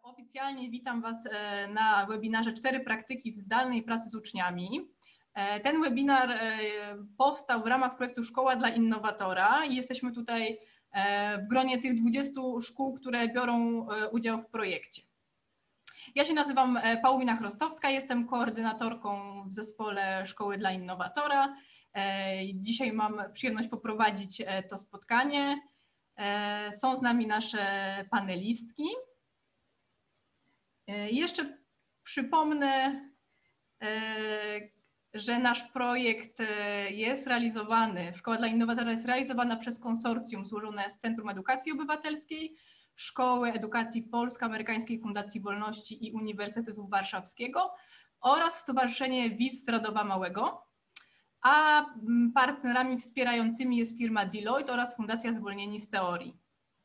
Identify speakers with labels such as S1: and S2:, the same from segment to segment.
S1: Oficjalnie witam Was na webinarze 4 praktyki w zdalnej pracy z uczniami. Ten webinar powstał w ramach projektu Szkoła dla Innowatora i jesteśmy tutaj w gronie tych 20 szkół, które biorą udział w projekcie. Ja się nazywam Paulina Chrostowska, jestem koordynatorką w zespole Szkoły dla Innowatora. Dzisiaj mam przyjemność poprowadzić to spotkanie. Są z nami nasze panelistki. Jeszcze przypomnę, że nasz projekt jest realizowany, Szkoła dla Innowatora jest realizowana przez konsorcjum złożone z Centrum Edukacji Obywatelskiej, Szkoły Edukacji Polsko-Amerykańskiej Fundacji Wolności i Uniwersytetu Warszawskiego oraz Stowarzyszenie WIS z Radowa Małego, a partnerami wspierającymi jest firma Deloitte oraz Fundacja Zwolnieni z Teorii.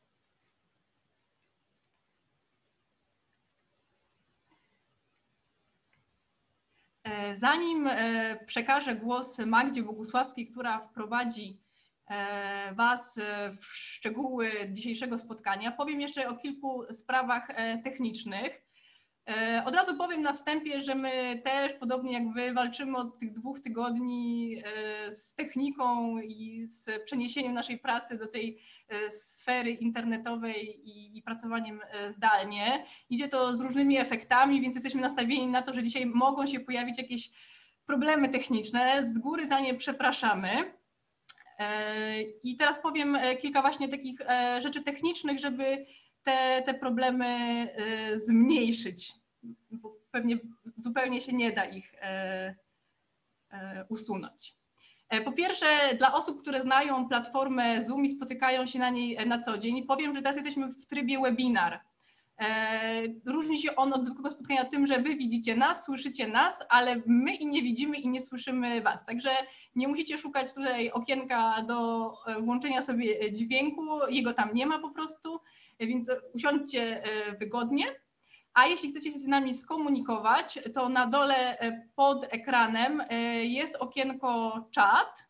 S1: Zanim przekażę głos Magdzie Bogusławskiej, która wprowadzi Was w szczegóły dzisiejszego spotkania, powiem jeszcze o kilku sprawach technicznych. Od razu powiem na wstępie, że my też, podobnie jak Wy, walczymy od tych 2 tygodni z techniką i z przeniesieniem naszej pracy do tej sfery internetowej i pracowaniem zdalnie. Idzie to z różnymi efektami, więc jesteśmy nastawieni na to, że dzisiaj mogą się pojawić jakieś problemy techniczne. Z góry za nie przepraszamy. I teraz powiem kilka właśnie takich rzeczy technicznych, żeby te problemy zmniejszyć, bo pewnie zupełnie się nie da ich usunąć. Po pierwsze, dla osób, które znają platformę Zoom i spotykają się na niej na co dzień, powiem, że teraz jesteśmy w trybie webinar. Różni się on od zwykłego spotkania tym, że Wy widzicie nas, słyszycie nas, ale my i nie widzimy i nie słyszymy Was. Także nie musicie szukać tutaj okienka do włączenia sobie dźwięku, jego tam nie ma po prostu, więc usiądźcie wygodnie. A jeśli chcecie się z nami skomunikować, to na dole pod ekranem jest okienko czat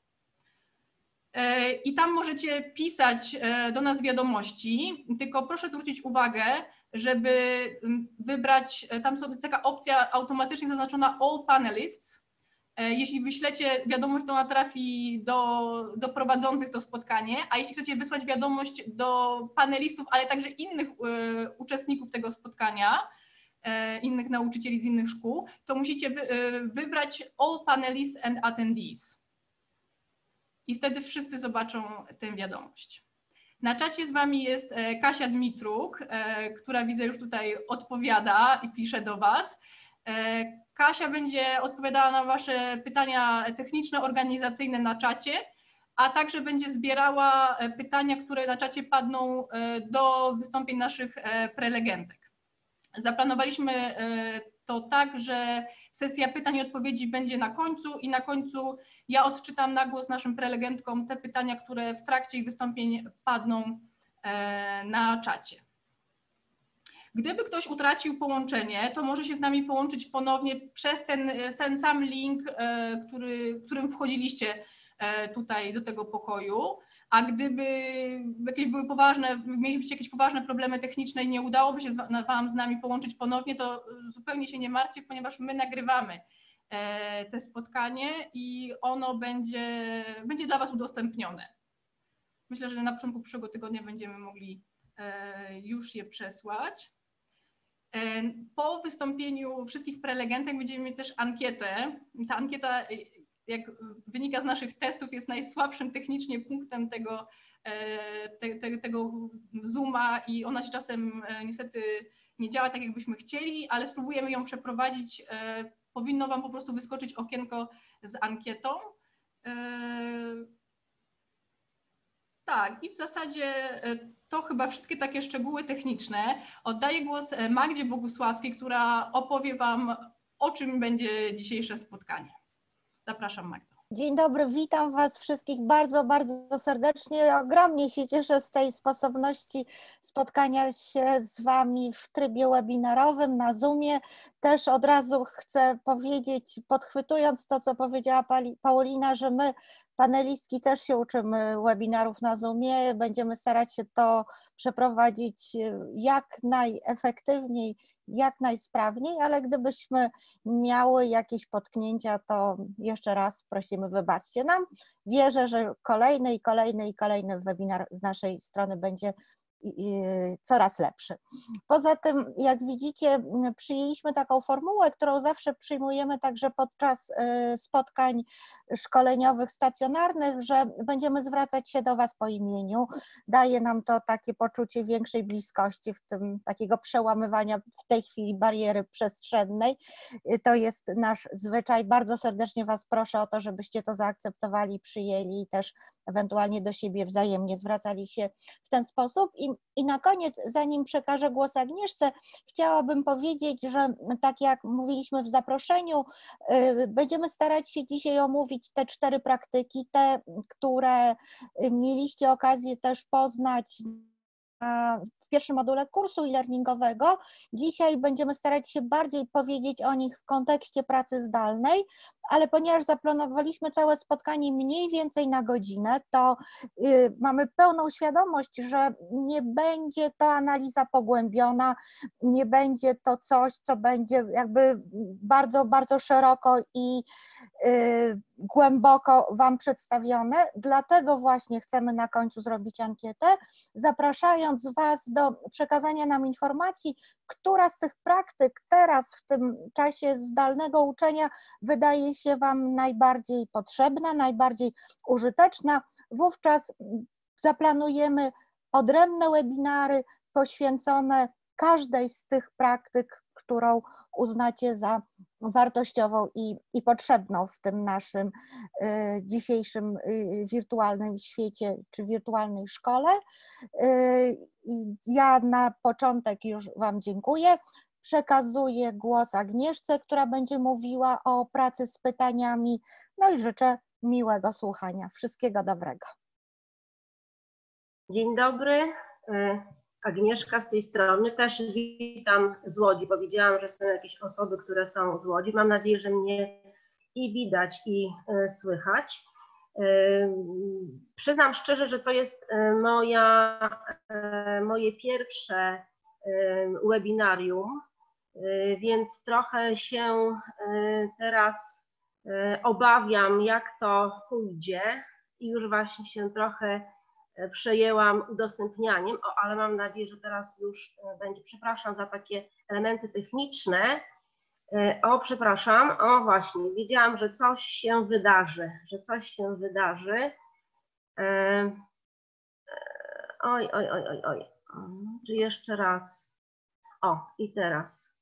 S1: i tam możecie pisać do nas wiadomości, tylko proszę zwrócić uwagę, żeby wybrać, tam jest taka opcja automatycznie zaznaczona All Panelists. Jeśli wyślecie wiadomość, to ona trafi do prowadzących to spotkanie, a jeśli chcecie wysłać wiadomość do panelistów, ale także innych uczestników tego spotkania, innych nauczycieli z innych szkół, to musicie wybrać All Panelists and Attendees. I wtedy wszyscy zobaczą tę wiadomość. Na czacie z Wami jest Kasia Dmitruk, która widzę już tutaj odpowiada i pisze do Was. Kasia będzie odpowiadała na Wasze pytania techniczne, organizacyjne na czacie, a także będzie zbierała pytania, które na czacie padną do wystąpień naszych prelegentek. Zaplanowaliśmy to tak, że sesja pytań i odpowiedzi będzie na końcu i na końcu ja odczytam na głos naszym prelegentkom te pytania, które w trakcie ich wystąpień padną na czacie. Gdyby ktoś utracił połączenie, to może się z nami połączyć ponownie przez ten sam link, którym wchodziliście tutaj do tego pokoju, a gdyby mielibyście jakieś poważne problemy techniczne i nie udałoby się Wam z nami połączyć ponownie, to zupełnie się nie martwcie, ponieważ my nagrywamy te spotkanie i ono będzie dla Was udostępnione. Myślę, że na początku przyszłego tygodnia będziemy mogli już je przesłać. Po wystąpieniu wszystkich prelegentek będziemy mieć też ankietę. Ta ankieta, jak wynika z naszych testów, jest najsłabszym technicznie punktem tego Zooma i ona się czasem niestety nie działa tak, jakbyśmy chcieli, ale spróbujemy ją przeprowadzić. Powinno Wam po prostu wyskoczyć okienko z ankietą. Tak, i w zasadzie to chyba wszystkie takie szczegóły techniczne. Oddaję głos Magdzie Bogusławskiej, która opowie Wam, o czym będzie dzisiejsze spotkanie. Zapraszam, Magdo.
S2: Dzień dobry, witam Was wszystkich bardzo, bardzo serdecznie. Ogromnie się cieszę z tej sposobności spotkania się z Wami w trybie webinarowym na Zoomie. Też od razu chcę powiedzieć, podchwytując to, co powiedziała Paulina, że my panelistki też się uczymy webinarów na Zoomie. Będziemy starać się to przeprowadzić jak najefektywniej, jak najsprawniej, ale gdybyśmy miały jakieś potknięcia, to jeszcze raz prosimy, wybaczcie nam. Wierzę, że kolejny i kolejny i kolejny webinar z naszej strony będzie coraz lepszy. Poza tym, jak widzicie, przyjęliśmy taką formułę, którą zawsze przyjmujemy także podczas spotkań szkoleniowych stacjonarnych, że będziemy zwracać się do Was po imieniu. Daje nam to takie poczucie większej bliskości, w tym takiego przełamywania w tej chwili bariery przestrzennej. To jest nasz zwyczaj. Bardzo serdecznie Was proszę o to, żebyście to zaakceptowali, przyjęli i też ewentualnie do siebie wzajemnie zwracali się w ten sposób. I na koniec, zanim przekażę głos Agnieszce, chciałabym powiedzieć, że tak jak mówiliśmy w zaproszeniu, będziemy starać się dzisiaj omówić te 4 praktyki, te, które mieliście okazję też poznać w pierwszym module kursu e-learningowego. Dzisiaj będziemy starać się bardziej powiedzieć o nich w kontekście pracy zdalnej, ale ponieważ zaplanowaliśmy całe spotkanie mniej więcej na godzinę, to mamy pełną świadomość, że nie będzie to analiza pogłębiona, nie będzie to coś, co będzie jakby bardzo, bardzo szeroko i głęboko Wam przedstawione, dlatego właśnie chcemy na końcu zrobić ankietę, zapraszając Was do przekazania nam informacji, która z tych praktyk teraz w tym czasie zdalnego uczenia wydaje się Wam najbardziej potrzebna, najbardziej użyteczna. Wówczas zaplanujemy odrębne webinary poświęcone każdej z tych praktyk, którą uznacie za wartościową i potrzebną w tym naszym dzisiejszym wirtualnym świecie czy wirtualnej szkole. Ja na początek już Wam dziękuję. Przekazuję głos Agnieszce, która będzie mówiła o pracy z pytaniami. No i życzę miłego słuchania. Wszystkiego dobrego.
S3: Dzień dobry. Agnieszka z tej strony. Też witam z Łodzi. Powiedziałam, że są jakieś osoby, które są z Łodzi. Mam nadzieję, że mnie i widać, i słychać. Przyznam szczerze, że to jest moje pierwsze webinarium, więc trochę się teraz obawiam, jak to pójdzie i już właśnie się trochę przejęłam udostępnianiem, ale mam nadzieję, że teraz już będzie. Przepraszam za takie elementy techniczne. Przepraszam, właśnie, wiedziałam, że coś się wydarzy, Oj. Czy jeszcze raz? I teraz.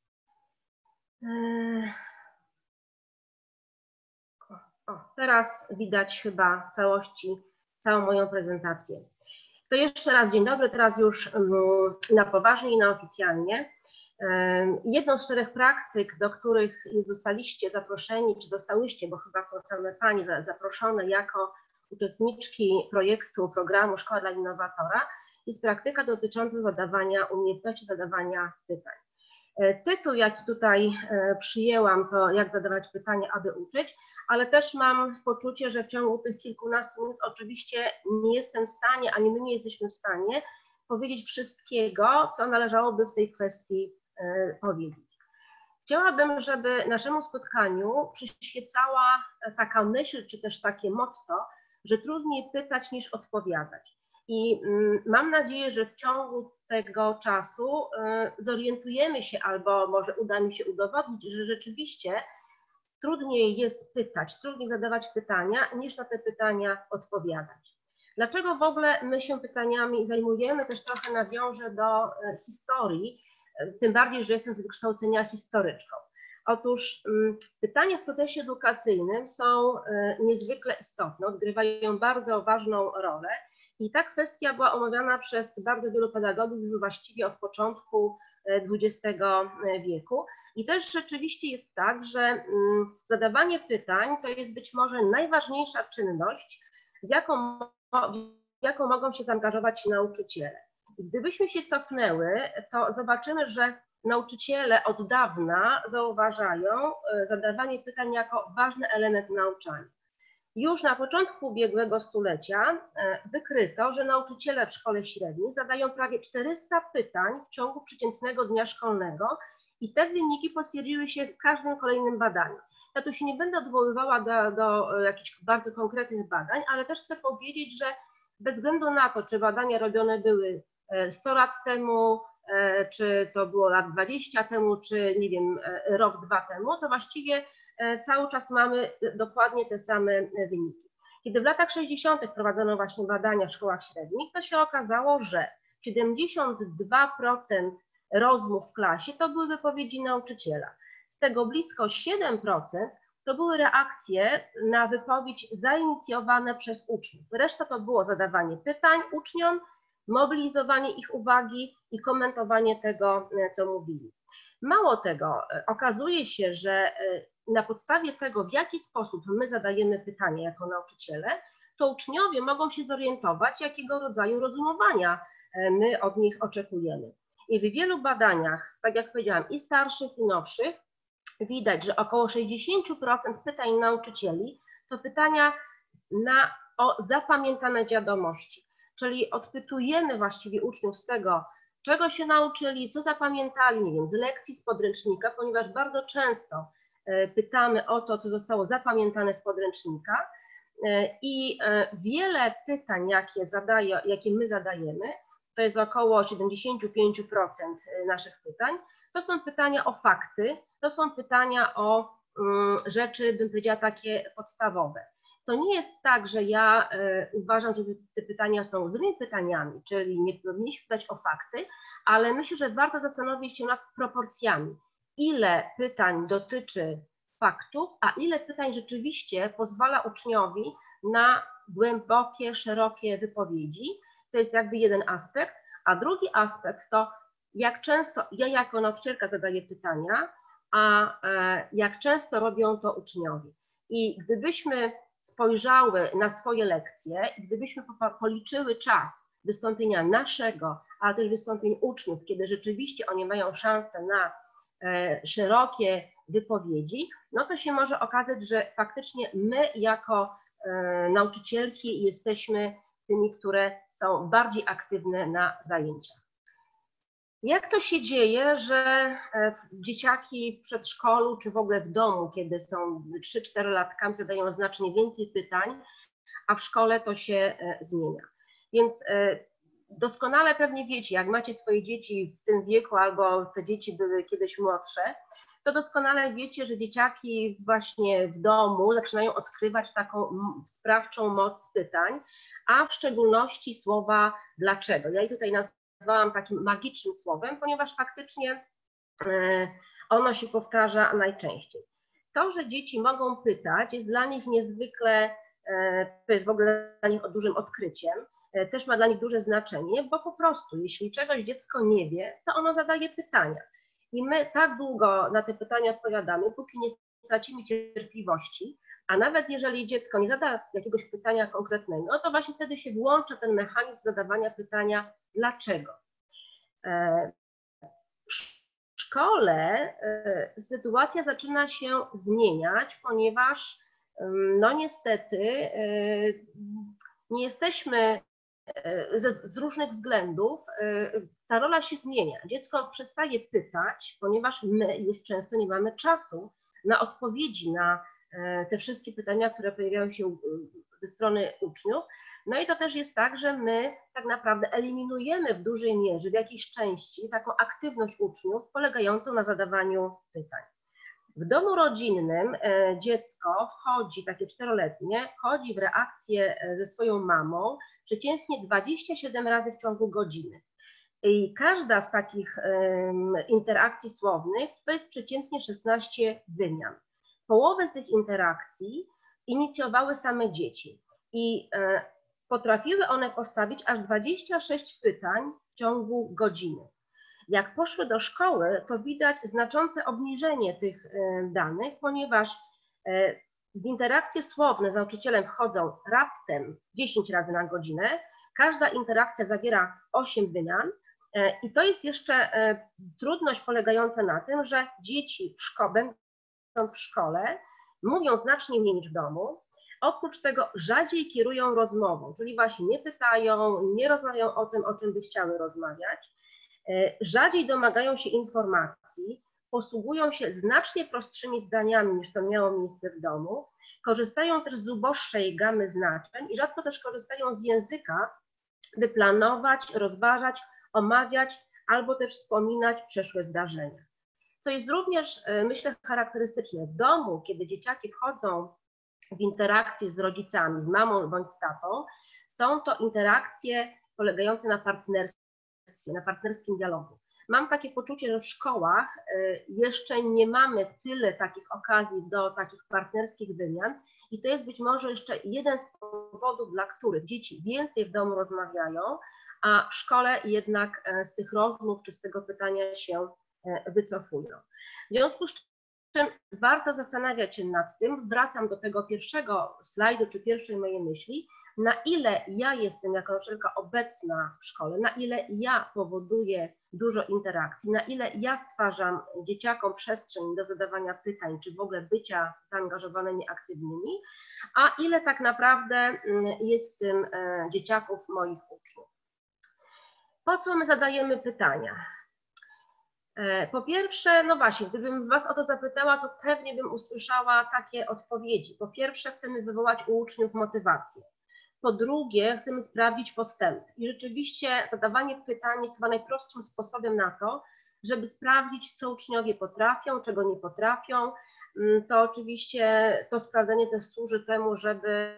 S3: Teraz widać chyba w całości całą moją prezentację. To jeszcze raz dzień dobry, teraz już na poważnie i na oficjalnie. Jedną z 4 praktyk, do których zostaliście zaproszeni, czy zostałyście, bo chyba są same Panie zaproszone jako uczestniczki programu Szkoła dla Innowatora, jest praktyka dotycząca umiejętności zadawania pytań. Tytuł, jaki tutaj przyjęłam, to jak zadawać pytania, aby uczyć, ale też mam poczucie, że w ciągu tych kilkunastu minut oczywiście nie jestem w stanie, ani my nie jesteśmy w stanie powiedzieć wszystkiego, co należałoby w tej kwestii powiedzieć. Chciałabym, żeby naszemu spotkaniu przyświecała taka myśl, czy też takie motto, że trudniej pytać niż odpowiadać. I mam nadzieję, że w ciągu tego czasu zorientujemy się, albo może uda mi się udowodnić, że rzeczywiście trudniej jest pytać, trudniej zadawać pytania, niż na te pytania odpowiadać. Dlaczego w ogóle my się pytaniami zajmujemy? Też trochę nawiążę do historii, tym bardziej, że jestem z wykształcenia historyczką. Otóż pytania w procesie edukacyjnym są niezwykle istotne, odgrywają bardzo ważną rolę i ta kwestia była omawiana przez bardzo wielu pedagogów już właściwie od początku XX wieku. I też rzeczywiście jest tak, że zadawanie pytań to jest być może najważniejsza czynność, w jaką mogą się zaangażować nauczyciele. I gdybyśmy się cofnęły, to zobaczymy, że nauczyciele od dawna zauważają zadawanie pytań jako ważny element nauczania. Już na początku ubiegłego stulecia wykryto, że nauczyciele w szkole średniej zadają prawie 400 pytań w ciągu przeciętnego dnia szkolnego i te wyniki potwierdziły się w każdym kolejnym badaniu. Ja tu się nie będę odwoływała do jakichś bardzo konkretnych badań, ale też chcę powiedzieć, że bez względu na to, czy badania robione były 100 lat temu, czy to było lat 20 temu, czy nie wiem, rok, 2 temu, to właściwie cały czas mamy dokładnie te same wyniki. Kiedy w latach 60. prowadzono właśnie badania w szkołach średnich, to się okazało, że 72% rozmów w klasie to były wypowiedzi nauczyciela. Z tego blisko 7% to były reakcje na wypowiedź zainicjowane przez uczniów. Reszta to było zadawanie pytań uczniom, mobilizowanie ich uwagi i komentowanie tego, co mówili. Mało tego, okazuje się, że na podstawie tego, w jaki sposób my zadajemy pytania jako nauczyciele, to uczniowie mogą się zorientować, jakiego rodzaju rozumowania my od nich oczekujemy. I w wielu badaniach, tak jak powiedziałam, i starszych, i nowszych, widać, że około 60% pytań nauczycieli to pytania o zapamiętane wiadomości. Czyli odpytujemy właściwie uczniów z tego, czego się nauczyli, co zapamiętali, nie wiem, z lekcji, z podręcznika, ponieważ bardzo często pytamy o to, co zostało zapamiętane z podręcznika i wiele pytań, jakie my zadajemy, to jest około 75% naszych pytań, to są pytania o fakty, to są pytania o rzeczy, bym powiedziała, takie podstawowe. To nie jest tak, że ja uważam, że te pytania są złymi pytaniami, czyli nie powinniśmy pytać o fakty, ale myślę, że warto zastanowić się nad proporcjami. Ile pytań dotyczy faktów, a ile pytań rzeczywiście pozwala uczniowi na głębokie, szerokie wypowiedzi. To jest jakby jeden aspekt, a drugi aspekt to, jak często ja jako nauczycielka zadaję pytania, a jak często robią to uczniowie. I gdybyśmy spojrzały na swoje lekcje i gdybyśmy policzyły czas wystąpienia naszego, ale też wystąpień uczniów, kiedy rzeczywiście oni mają szansę na szerokie wypowiedzi, no to się może okazać, że faktycznie my jako nauczycielki jesteśmy tymi, które są bardziej aktywne na zajęciach. Jak to się dzieje, że dzieciaki w przedszkolu czy w ogóle w domu, kiedy są 3-4 latkami, zadają znacznie więcej pytań, a w szkole to się zmienia? Więc doskonale pewnie wiecie, jak macie swoje dzieci w tym wieku albo te dzieci były kiedyś młodsze, to doskonale wiecie, że dzieciaki właśnie w domu zaczynają odkrywać taką sprawczą moc pytań, a w szczególności słowa dlaczego. Ja je tutaj nazwałam takim magicznym słowem, ponieważ faktycznie ono się powtarza najczęściej. To, że dzieci mogą pytać, jest dla nich niezwykle, to jest w ogóle dla nich dużym odkryciem, też ma dla nich duże znaczenie, bo po prostu jeśli czegoś dziecko nie wie, to ono zadaje pytania. I my tak długo na te pytania odpowiadamy, póki nie stracimy cierpliwości, a nawet jeżeli dziecko nie zada jakiegoś pytania konkretnego, to właśnie wtedy się włącza ten mechanizm zadawania pytania dlaczego. W szkole sytuacja zaczyna się zmieniać, ponieważ no niestety nie jesteśmy z różnych względów, ta rola się zmienia. Dziecko przestaje pytać, ponieważ my już często nie mamy czasu na odpowiedzi na te wszystkie pytania, które pojawiają się ze strony uczniów. No i to też jest tak, że my tak naprawdę eliminujemy w dużej mierze, w jakiejś części taką aktywność uczniów polegającą na zadawaniu pytań. W domu rodzinnym dziecko wchodzi, takie 4-letnie, wchodzi w reakcję ze swoją mamą przeciętnie 27 razy w ciągu godziny. I każda z takich interakcji słownych to jest przeciętnie 16 wymian. Połowę z tych interakcji inicjowały same dzieci i potrafiły one postawić aż 26 pytań w ciągu godziny. Jak poszły do szkoły, to widać znaczące obniżenie tych danych, ponieważ w interakcje słowne z nauczycielem wchodzą raptem 10 razy na godzinę. Każda interakcja zawiera 8 wymian i to jest jeszcze trudność polegająca na tym, że dzieci będąc w szkole mówią znacznie mniej niż w domu, Oprócz tego rzadziej kierują rozmową, czyli właśnie nie pytają, nie rozmawiają o tym, o czym by chciały rozmawiać, rzadziej domagają się informacji, posługują się znacznie prostszymi zdaniami niż to miało miejsce w domu, korzystają też z uboższej gamy znaczeń i rzadko też korzystają z języka, by planować, rozważać, omawiać albo też wspominać przeszłe zdarzenia. Co jest również, myślę, charakterystyczne w domu, kiedy dzieciaki wchodzą w interakcje z rodzicami, z mamą bądź z tatą, są to interakcje polegające na partnerstwie, na partnerskim dialogu. Mam takie poczucie, że w szkołach jeszcze nie mamy tyle takich okazji do takich partnerskich wymian i to jest być może jeszcze jeden z powodów, dla których dzieci więcej w domu rozmawiają, a w szkole jednak z tych rozmów czy z tego pytania się wycofują. W związku z czym warto zastanawiać się nad tym, wracam do tego pierwszego slajdu czy pierwszej mojej myśli, na ile ja jestem jako nauczycielka obecna w szkole, na ile ja powoduję dużo interakcji, na ile ja stwarzam dzieciakom przestrzeń do zadawania pytań, czy w ogóle bycia zaangażowanymi, aktywnymi, a ile tak naprawdę jest w tym dzieciaków, moich uczniów. Po co my zadajemy pytania? Po pierwsze, no właśnie, gdybym Was o to zapytała, to pewnie bym usłyszała takie odpowiedzi. Po pierwsze, chcemy wywołać u uczniów motywację. Po drugie, chcemy sprawdzić postęp. I rzeczywiście zadawanie pytań jest chyba najprostszym sposobem na to, żeby sprawdzić, co uczniowie potrafią, czego nie potrafią. To oczywiście to sprawdzenie też służy temu, żeby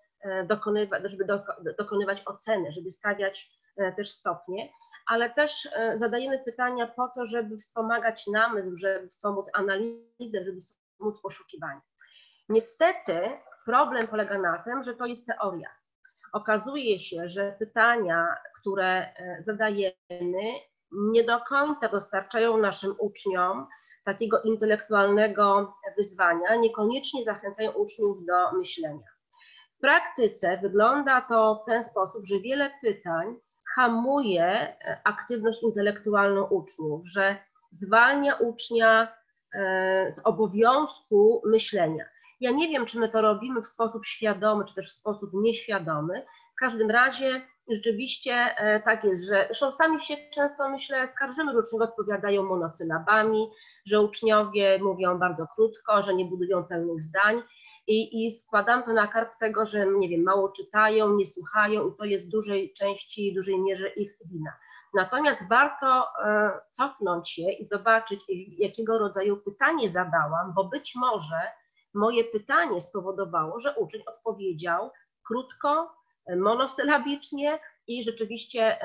S3: dokonywać oceny, żeby stawiać też stopnie, ale też zadajemy pytania po to, żeby wspomagać namysł, żeby wspomóc analizę, żeby wspomóc poszukiwanie. Niestety problem polega na tym, że to jest teoria. Okazuje się, że pytania, które zadajemy, nie do końca dostarczają naszym uczniom takiego intelektualnego wyzwania, niekoniecznie zachęcają uczniów do myślenia. W praktyce wygląda to w ten sposób, że wiele pytań hamuje aktywność intelektualną uczniów, że zwalnia ucznia z obowiązku myślenia. Ja nie wiem, czy my to robimy w sposób świadomy, czy też w sposób nieświadomy. W każdym razie rzeczywiście tak jest, że zresztą sami się często, myślę, skarżymy, że uczniowie odpowiadają monosylabami, że uczniowie mówią bardzo krótko, że nie budują pełnych zdań i składam to na karb tego, że nie wiem, mało czytają, nie słuchają i to jest w dużej mierze ich wina. Natomiast warto cofnąć się i zobaczyć, jakiego rodzaju pytanie zadałam, bo być może moje pytanie spowodowało, że uczeń odpowiedział krótko, monosylabicznie i rzeczywiście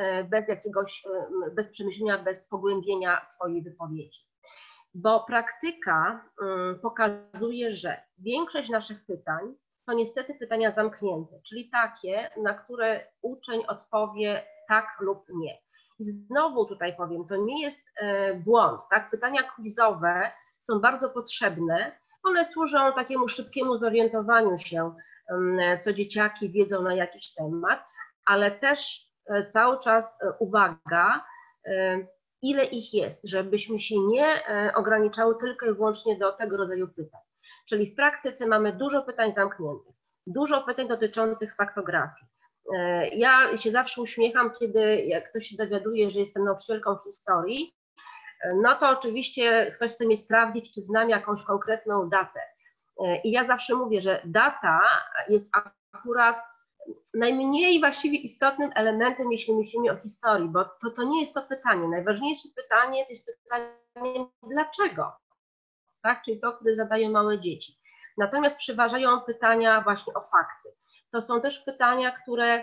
S3: bez przemyślenia, bez pogłębienia swojej wypowiedzi. Bo praktyka pokazuje, że większość naszych pytań to niestety pytania zamknięte, czyli takie, na które uczeń odpowie tak lub nie. I znowu tutaj powiem, to nie jest błąd, tak? Pytania quizowe są bardzo potrzebne, one służą takiemu szybkiemu zorientowaniu się, co dzieciaki wiedzą na jakiś temat, ale też cały czas uwaga, ile ich jest, żebyśmy się nie ograniczały tylko i wyłącznie do tego rodzaju pytań. Czyli w praktyce mamy dużo pytań zamkniętych, dużo pytań dotyczących faktografii. Ja się zawsze uśmiecham, kiedy jak ktoś się dowiaduje, że jestem nauczycielką historii, no to oczywiście ktoś chce mnie sprawdzić, czy znam jakąś konkretną datę. I ja zawsze mówię, że data jest akurat najmniej właściwie istotnym elementem, jeśli myślimy o historii, bo to nie jest to pytanie. Najważniejsze pytanie to jest pytanie dlaczego, tak? Czyli to, które zadają małe dzieci. Natomiast przeważają pytania właśnie o fakty. To są też pytania, które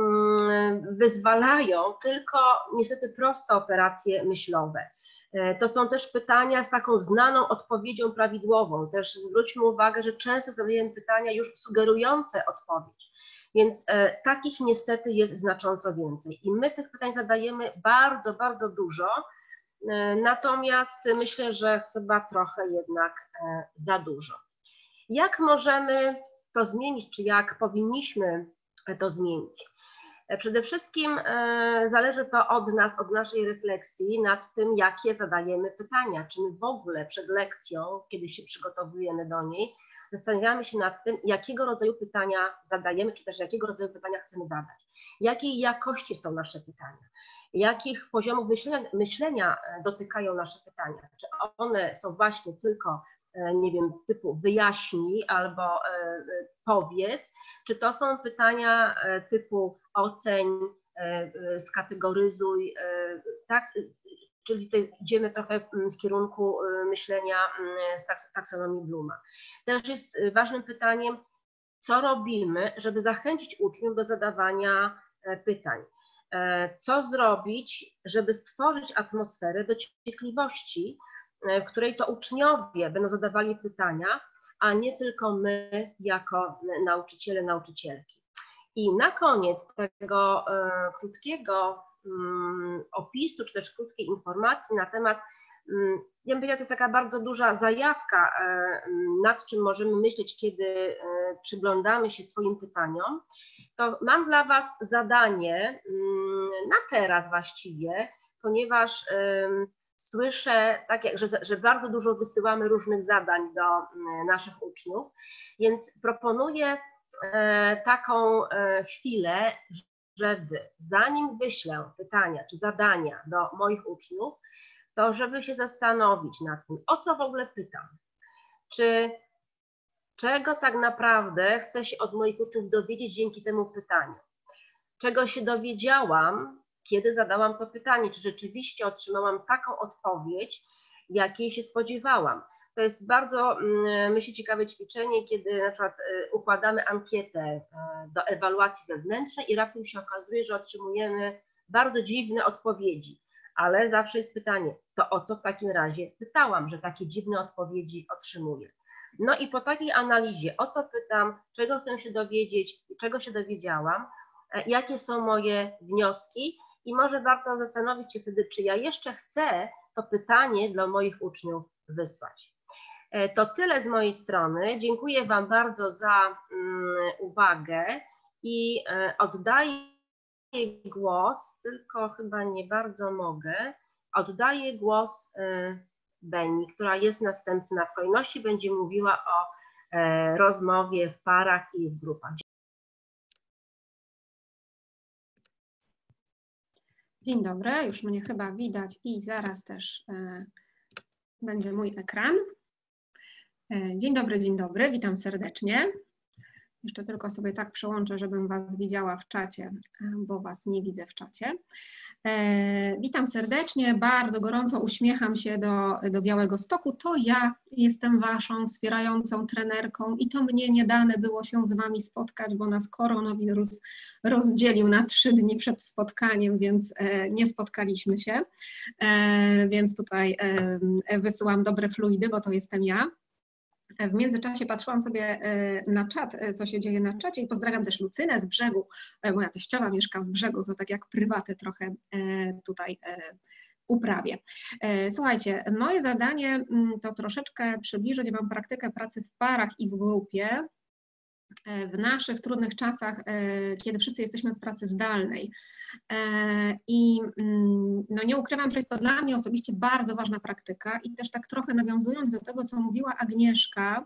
S3: wyzwalają tylko niestety proste operacje myślowe. To są też pytania z taką znaną odpowiedzią prawidłową. Też zwróćmy uwagę, że często zadajemy pytania już sugerujące odpowiedź. Więc takich niestety jest znacząco więcej. I my tych pytań zadajemy bardzo, bardzo dużo. Natomiast myślę, że chyba trochę jednak za dużo. Jak możemy to zmienić, czy jak powinniśmy to zmienić? Przede wszystkim zależy to od nas, od naszej refleksji nad tym, jakie zadajemy pytania. Czy my w ogóle przed lekcją, kiedy się przygotowujemy do niej, zastanawiamy się nad tym, jakiego rodzaju pytania zadajemy, czy też jakiego rodzaju pytania chcemy zadać. Jakiej jakości są nasze pytania, jakich poziomów myślenia dotykają nasze pytania. Czy one są właśnie tylko, nie wiem, typu wyjaśnij albo powiedz, czy to są pytania typu oceń, skategoryzuj, tak? Czyli tutaj idziemy trochę w kierunku myślenia z taksonomii Blooma. Też jest ważnym pytaniem, co robimy, żeby zachęcić uczniów do zadawania pytań. Co zrobić, żeby stworzyć atmosferę dociekliwości, w której to uczniowie będą zadawali pytania, a nie tylko my jako nauczyciele, nauczycielki. I na koniec tego krótkiego opisu, czy też krótkiej informacji na temat, ja bym powiedziała, to jest taka bardzo duża zajawka, nad czym możemy myśleć, kiedy przyglądamy się swoim pytaniom, to mam dla Was zadanie na teraz właściwie, ponieważ słyszę, tak jak, że bardzo dużo wysyłamy różnych zadań do naszych uczniów, więc proponuję taką chwilę, żeby zanim wyślę pytania czy zadania do moich uczniów, to żeby się zastanowić nad tym, o co w ogóle pytam. Czego tak naprawdę chcę się od moich uczniów dowiedzieć dzięki temu pytaniu? Czego się dowiedziałam, kiedy zadałam to pytanie? Czy rzeczywiście otrzymałam taką odpowiedź, jakiej się spodziewałam? To jest bardzo, myślę, ciekawe ćwiczenie, kiedy na przykład układamy ankietę do ewaluacji wewnętrznej i raptem się okazuje, że otrzymujemy bardzo dziwne odpowiedzi. Ale zawsze jest pytanie, to o co w takim razie pytałam, że takie dziwne odpowiedzi otrzymuję. No i po takiej analizie, o co pytam, czego chcę się dowiedzieć, czego się dowiedziałam, jakie są moje wnioski i może warto zastanowić się wtedy, czy ja jeszcze chcę to pytanie dla moich uczniów wysłać. To tyle z mojej strony. Dziękuję Wam bardzo za uwagę i oddaję głos, tylko chyba nie bardzo mogę, oddaję głos Beni, która jest następna w kolejności, będzie mówiła o rozmowie w parach i w grupach.
S4: Dzień dobry, już mnie chyba widać i zaraz też będzie mój ekran. Dzień dobry, witam serdecznie. Jeszcze tylko sobie tak przełączę, żebym Was widziała w czacie, bo Was nie widzę w czacie. Witam serdecznie, bardzo gorąco uśmiecham się do Białegostoku. To ja jestem Waszą wspierającą trenerką i to mnie nie dane było się z Wami spotkać, bo nas koronawirus rozdzielił na 3 dni przed spotkaniem, więc nie spotkaliśmy się. Więc tutaj wysyłam dobre fluidy, bo to jestem ja. W międzyczasie patrzyłam sobie na czat, co się dzieje na czacie i pozdrawiam też Lucynę z Brzegu. Moja teściowa mieszka w Brzegu, to tak jak prywatę trochę tutaj uprawię. Słuchajcie, moje zadanie to troszeczkę przybliżyć Wam praktykę pracy w parach i w grupie w naszych trudnych czasach, kiedy wszyscy jesteśmy w pracy zdalnej. I no nie ukrywam, że jest to dla mnie osobiście bardzo ważna praktyka i też tak trochę nawiązując do tego, co mówiła Agnieszka,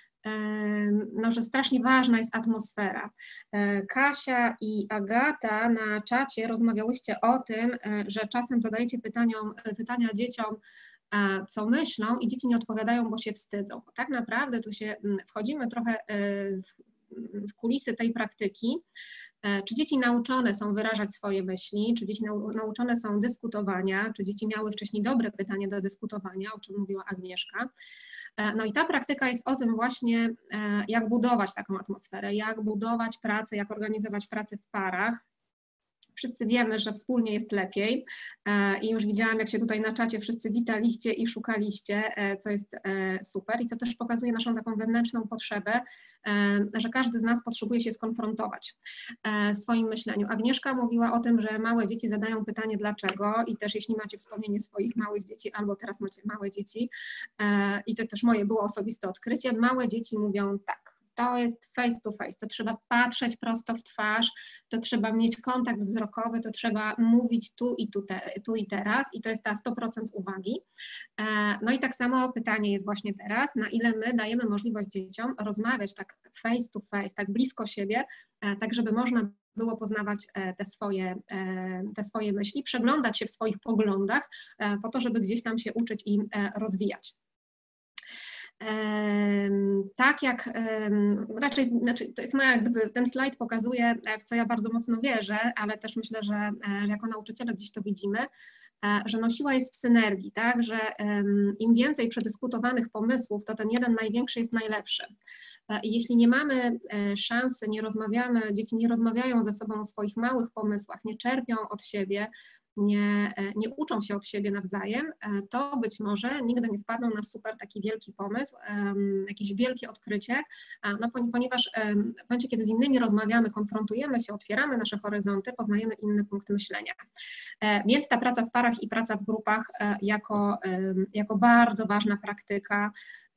S4: no, że strasznie ważna jest atmosfera. Kasia i Agata na czacie rozmawiałyście o tym, że czasem zadajecie pytania dzieciom, co myślą i dzieci nie odpowiadają, bo się wstydzą. Bo tak naprawdę tu się wchodzimy trochę w kulisy tej praktyki. Czy dzieci nauczone są wyrażać swoje myśli, czy dzieci nauczone są dyskutowania, czy dzieci miały wcześniej dobre pytanie do dyskutowania, o czym mówiła Agnieszka. No i ta praktyka jest o tym właśnie, jak budować taką atmosferę, jak budować pracę, jak organizować pracę w parach. Wszyscy wiemy, że wspólnie jest lepiej i już widziałam, jak się tutaj na czacie wszyscy witaliście i szukaliście, co jest super i co też pokazuje naszą taką wewnętrzną potrzebę, że każdy z nas potrzebuje się skonfrontować w swoim myśleniu. Agnieszka mówiła o tym, że małe dzieci zadają pytanie dlaczego i też jeśli macie wspomnienie swoich małych dzieci albo teraz macie małe dzieci i to też moje było osobiste odkrycie, małe dzieci mówią tak. to jest face to face, to trzeba patrzeć prosto w twarz, to trzeba mieć kontakt wzrokowy, to trzeba mówić tu i teraz i to jest ta 100% uwagi. No i tak samo pytanie jest właśnie teraz, na ile my dajemy możliwość dzieciom rozmawiać tak face to face, tak blisko siebie, tak żeby można było poznawać te swoje myśli, przeglądać się w swoich poglądach po to, żeby gdzieś tam się uczyć i rozwijać. Tak jak raczej, to jest moja, ten slajd pokazuje, w co ja bardzo mocno wierzę, ale też myślę, że jako nauczyciele gdzieś to widzimy, że no siła jest w synergii, tak, że im więcej przedyskutowanych pomysłów, to ten jeden największy jest najlepszy. I jeśli nie mamy szansy, nie rozmawiamy, dzieci nie rozmawiają ze sobą o swoich małych pomysłach, nie czerpią od siebie, nie uczą się od siebie nawzajem, to być może nigdy nie wpadną na super taki wielki pomysł, jakieś wielkie odkrycie, no, ponieważ w momencie, kiedy z innymi rozmawiamy, konfrontujemy się, otwieramy nasze horyzonty, poznajemy inny punkt myślenia. Więc ta praca w parach i praca w grupach jako bardzo ważna praktyka,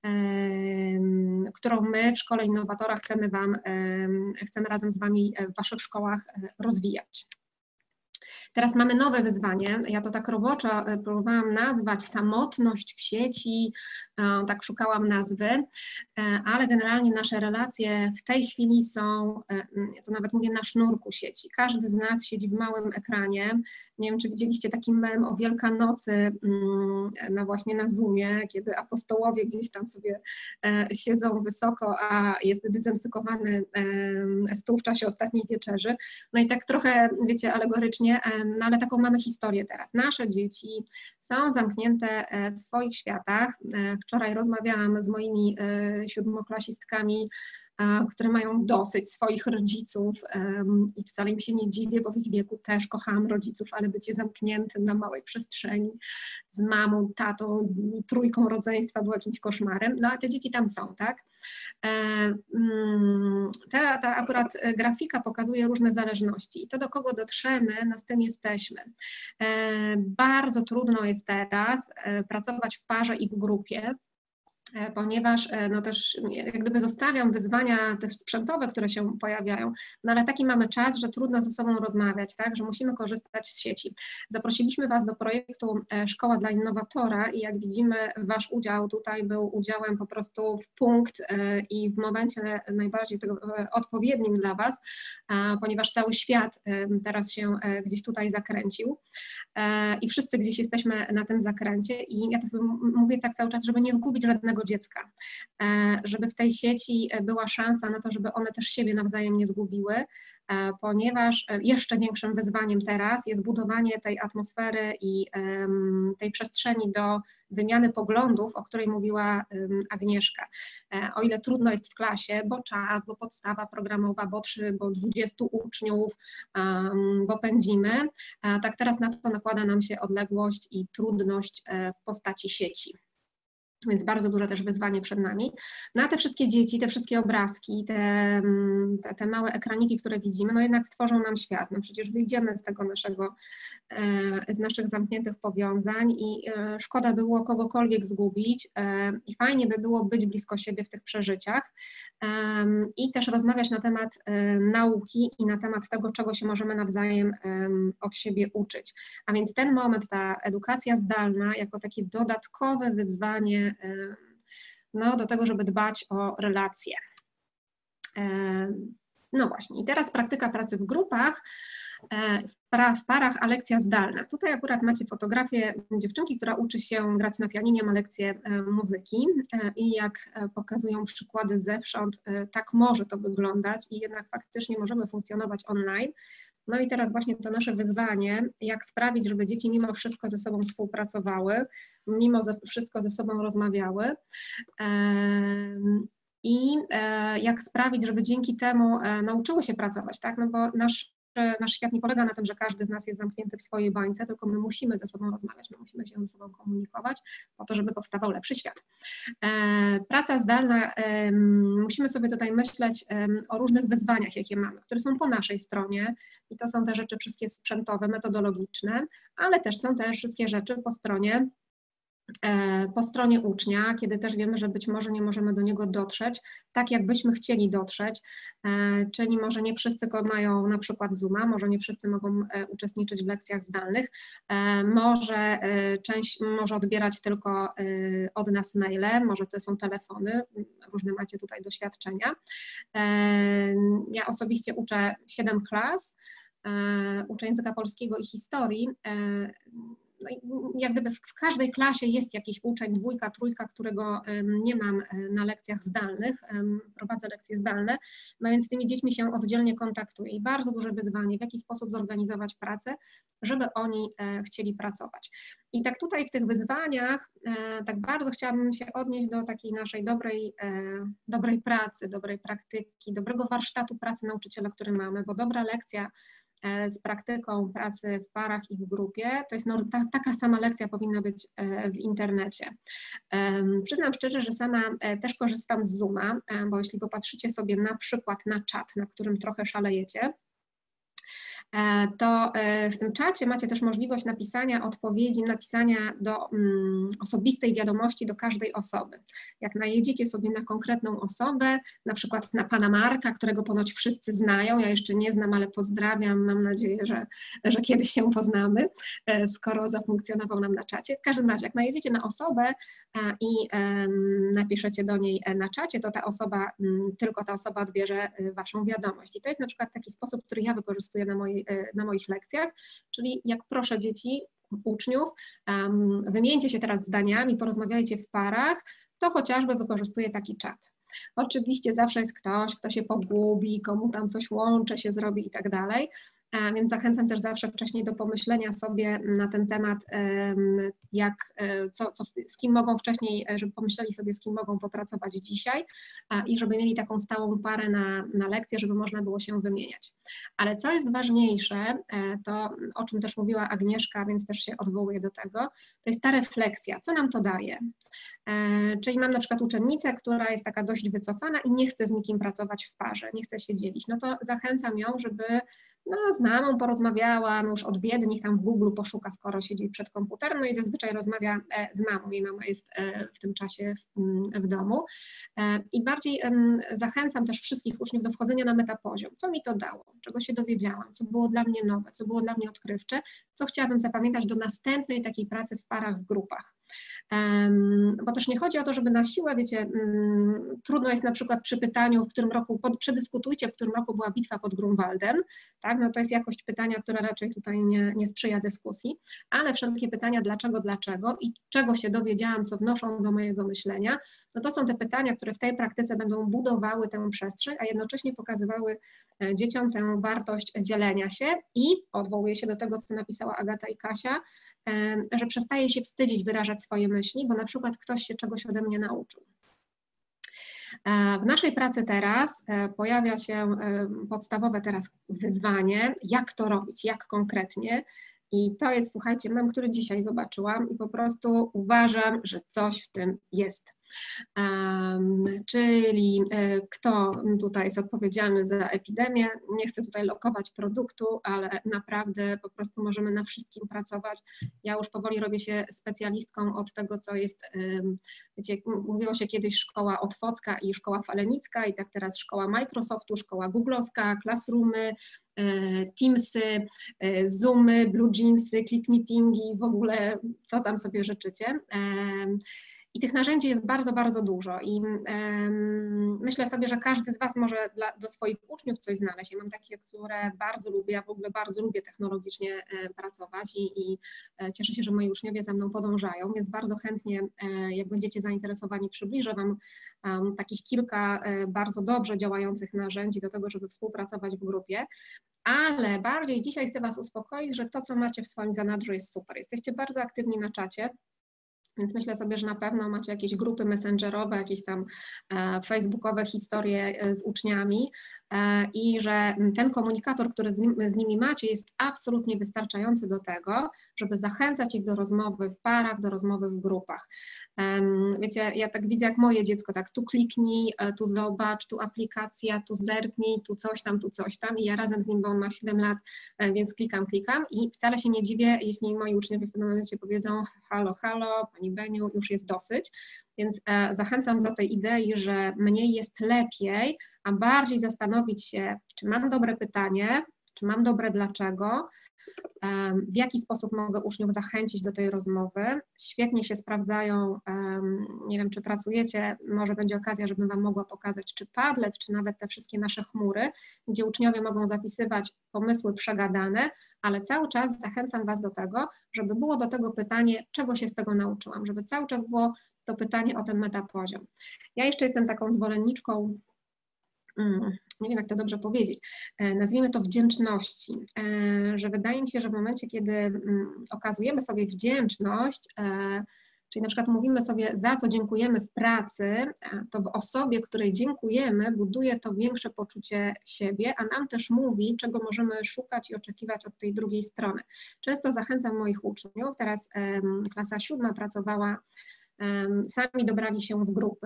S4: którą my w Szkole Innowatora chcemy razem z Wami w Waszych szkołach rozwijać. Teraz mamy nowe wyzwanie, ja to tak roboczo próbowałam nazwać samotność w sieci, tak szukałam nazwy, ale generalnie nasze relacje w tej chwili są, ja to nawet mówię, na sznurku sieci. Każdy z nas siedzi w małym ekranie. Nie wiem, czy widzieliście taki mem o Wielkanocy właśnie na Zoomie, kiedy apostołowie gdzieś tam sobie siedzą wysoko, a jest dezynfekowany stół w czasie ostatniej wieczerzy. No i tak trochę, wiecie, alegorycznie, no ale taką mamy historię teraz. Nasze dzieci są zamknięte w swoich światach. Wczoraj rozmawiałam z moimi siódmoklasistkami, które mają dosyć swoich rodziców i wcale im się nie dziwię, bo w ich wieku też kochałam rodziców, ale bycie zamkniętym na małej przestrzeni z mamą, tatą, trójką rodzeństwa było jakimś koszmarem, no a te dzieci tam są, tak? Ta akurat grafika pokazuje różne zależności i to, do kogo dotrzemy, no z tym jesteśmy. Bardzo trudno jest teraz pracować w parze i w grupie, ponieważ no też jak gdyby zostawiam wyzwania te sprzętowe, które się pojawiają, no ale taki mamy czas, że trudno ze sobą rozmawiać, tak, że musimy korzystać z sieci. Zaprosiliśmy Was do projektu Szkoła dla Innowatora i jak widzimy, Wasz udział tutaj był udziałem po prostu w punkt i w momencie najbardziej tego odpowiednim dla Was, ponieważ cały świat teraz się gdzieś tutaj zakręcił i wszyscy gdzieś jesteśmy na tym zakręcie i ja to sobie mówię tak cały czas, żeby nie zgubić żadnego dziecka, żeby w tej sieci była szansa na to, żeby one też siebie nawzajem nie zgubiły, ponieważ jeszcze większym wyzwaniem teraz jest budowanie tej atmosfery i tej przestrzeni do wymiany poglądów, o której mówiła Agnieszka. O ile trudno jest w klasie, bo czas, bo podstawa programowa, bo 20 uczniów, bo pędzimy, tak teraz na to nakłada nam się odległość i trudność w postaci sieci. Więc bardzo duże też wyzwanie przed nami. No a te wszystkie dzieci, te wszystkie obrazki, te małe ekraniki, które widzimy, no jednak stworzą nam świat. No przecież wyjdziemy z tego z naszych zamkniętych powiązań i szkoda było kogokolwiek zgubić i fajnie by było być blisko siebie w tych przeżyciach i też rozmawiać na temat nauki i na temat tego, czego się możemy nawzajem od siebie uczyć. A więc ten moment, ta edukacja zdalna jako takie dodatkowe wyzwanie no, do tego, żeby dbać o relacje. No właśnie, i teraz praktyka pracy w grupach, w parach, a lekcja zdalna. Tutaj akurat macie fotografię dziewczynki, która uczy się grać na pianinie, ma lekcję muzyki i jak pokazują przykłady zewsząd, tak może to wyglądać i jednak faktycznie możemy funkcjonować online. No i teraz właśnie to nasze wyzwanie, jak sprawić, żeby dzieci mimo wszystko ze sobą współpracowały, mimo wszystko ze sobą rozmawiały i jak sprawić, żeby dzięki temu nauczyły się pracować, tak? No bo nasz świat nie polega na tym, że każdy z nas jest zamknięty w swojej bańce, tylko my musimy ze sobą rozmawiać, my musimy się ze sobą komunikować po to, żeby powstawał lepszy świat. Praca zdalna, musimy sobie tutaj myśleć o różnych wyzwaniach, jakie mamy, które są po naszej stronie i to są te rzeczy wszystkie sprzętowe, metodologiczne, ale też są też wszystkie rzeczy po stronie po stronie ucznia, kiedy też wiemy, że być może nie możemy do niego dotrzeć tak, jakbyśmy chcieli dotrzeć, czyli może nie wszyscy mają na przykład Zooma, może nie wszyscy mogą uczestniczyć w lekcjach zdalnych, może część może odbierać tylko od nas maile, może to są telefony, różne macie tutaj doświadczenia. Ja osobiście uczę 7 klas, uczę języka polskiego i historii. No i jak gdyby w każdej klasie jest jakiś uczeń, 2, 3, którego nie mam na lekcjach zdalnych, prowadzę lekcje zdalne, no więc z tymi dziećmi się oddzielnie kontaktuję i bardzo duże wyzwanie, w jaki sposób zorganizować pracę, żeby oni chcieli pracować. I tak tutaj w tych wyzwaniach tak bardzo chciałabym się odnieść do takiej naszej dobrej pracy, dobrej praktyki, dobrego warsztatu pracy nauczyciela, który mamy, bo dobra lekcja z praktyką pracy w parach i w grupie, to jest taka sama lekcja powinna być w internecie. Przyznam szczerze, że sama też korzystam z Zooma, bo jeśli popatrzycie sobie na przykład na czat, na którym trochę szalejecie, to w tym czacie macie też możliwość napisania odpowiedzi, napisania do osobistej wiadomości do każdej osoby. Jak najedziecie sobie na konkretną osobę, na przykład na pana Marka, którego ponoć wszyscy znają, ja jeszcze nie znam, ale pozdrawiam, mam nadzieję, że kiedyś się poznamy, skoro zafunkcjonował nam na czacie. W każdym razie, jak najedziecie na osobę i napiszecie do niej na czacie, to tylko ta osoba odbierze waszą wiadomość. I to jest na przykład taki sposób, który ja wykorzystuję na moich lekcjach, czyli jak proszę dzieci, uczniów, wymieńcie się teraz zdaniami, porozmawiajcie w parach, to chociażby wykorzystuję taki czat. Oczywiście zawsze jest ktoś, kto się pogubi, komu tam coś łącze się zrobi i tak dalej, więc zachęcam też zawsze wcześniej do pomyślenia sobie na ten temat, z kim mogą wcześniej, żeby pomyśleli sobie, z kim mogą popracować dzisiaj i żeby mieli taką stałą parę na lekcję, żeby można było się wymieniać. Ale co jest ważniejsze, to o czym też mówiła Agnieszka, więc też się odwołuję do tego, to jest ta refleksja. Co nam to daje? Czyli mam na przykład uczennicę, która jest taka dość wycofana i nie chce z nikim pracować w parze, nie chce się dzielić. No to zachęcam ją, żeby z mamą porozmawiała, już od biedy, niech tam w Google poszuka, skoro siedzi przed komputerem, no i zazwyczaj rozmawia z mamą, jej mama jest w tym czasie w domu. I bardziej zachęcam też wszystkich uczniów do wchodzenia na metapoziom. Co mi to dało? Czego się dowiedziałam? Co było dla mnie nowe? Co było dla mnie odkrywcze? Co chciałabym zapamiętać do następnej takiej pracy w parach, w grupach? Bo też nie chodzi o to, żeby na siłę, wiecie, trudno jest na przykład przy pytaniu, w którym roku, przedyskutujcie, w którym roku była bitwa pod Grunwaldem, tak, no to jest jakość pytania, która raczej tutaj nie sprzyja dyskusji, ale wszelkie pytania dlaczego i czego się dowiedziałam, co wnoszą do mojego myślenia, no to są te pytania, które w tej praktyce będą budowały tę przestrzeń, a jednocześnie pokazywały dzieciom tę wartość dzielenia się i odwołuję się do tego, co napisała Agata i Kasia, że przestaje się wstydzić wyrażać swoje myśli, bo na przykład ktoś się czegoś ode mnie nauczył. W naszej pracy teraz pojawia się podstawowe teraz wyzwanie, jak to robić, jak konkretnie. I to jest, słuchajcie, mem, który dzisiaj zobaczyłam i po prostu uważam, że coś w tym jest. Czyli kto tutaj jest odpowiedzialny za epidemię, nie chcę tutaj lokować produktu, ale naprawdę po prostu możemy na wszystkim pracować. Ja już powoli robię się specjalistką od tego, co jest, wiecie, mówiło się kiedyś szkoła otwocka i szkoła falenicka i tak teraz szkoła Microsoftu, szkoła googlowska, Classroomy, Teamsy, Zoomy, Blue Jeansy, Click Meetingi, w ogóle co tam sobie życzycie. I tych narzędzi jest bardzo, bardzo dużo i myślę sobie, że każdy z Was może do swoich uczniów coś znaleźć. Ja mam takie, które bardzo lubię, ja w ogóle bardzo lubię technologicznie pracować i cieszę się, że moi uczniowie za mną podążają, więc bardzo chętnie, jak będziecie zainteresowani, przybliżę Wam takich kilka bardzo dobrze działających narzędzi do tego, żeby współpracować w grupie. Ale bardziej dzisiaj chcę Was uspokoić, że to, co macie w swoim zanadrzu, jest super. Jesteście bardzo aktywni na czacie. Więc myślę sobie, że na pewno macie jakieś grupy messengerowe, jakieś tam facebookowe historie z uczniami. i że ten komunikator, który z nimi macie, jest absolutnie wystarczający do tego, żeby zachęcać ich do rozmowy w parach, do rozmowy w grupach. Wiecie, ja tak widzę jak moje dziecko, tak tu kliknij, tu zobacz, tu aplikacja, tu zerknij, tu coś tam i ja razem z nim, bo on ma 7 lat, więc klikam i wcale się nie dziwię, jeśli moi uczniowie w pewnym momencie powiedzą halo, halo, pani Beniu, już jest dosyć, więc zachęcam do tej idei, że mniej jest lepiej, a bardziej zastanowić się, czy mam dobre pytanie, czy mam dobre dlaczego, w jaki sposób mogę uczniów zachęcić do tej rozmowy. Świetnie się sprawdzają, nie wiem, czy pracujecie, może będzie okazja, żebym Wam mogła pokazać, czy Padlet, czy nawet te wszystkie nasze chmury, gdzie uczniowie mogą zapisywać pomysły przegadane, ale cały czas zachęcam Was do tego, żeby było do tego pytanie, czego się z tego nauczyłam, żeby cały czas było to pytanie o ten metapoziom. Ja jeszcze jestem taką zwolenniczką, nie wiem jak to dobrze powiedzieć, nazwijmy to wdzięczności, że wydaje mi się, że w momencie, kiedy okazujemy sobie wdzięczność, czyli na przykład mówimy sobie, za co dziękujemy w pracy, to w osobie, której dziękujemy, buduje to większe poczucie siebie, a nam też mówi, czego możemy szukać i oczekiwać od tej drugiej strony. Często zachęcam moich uczniów, teraz klasa 7 pracowała, sami dobrali się w grupy,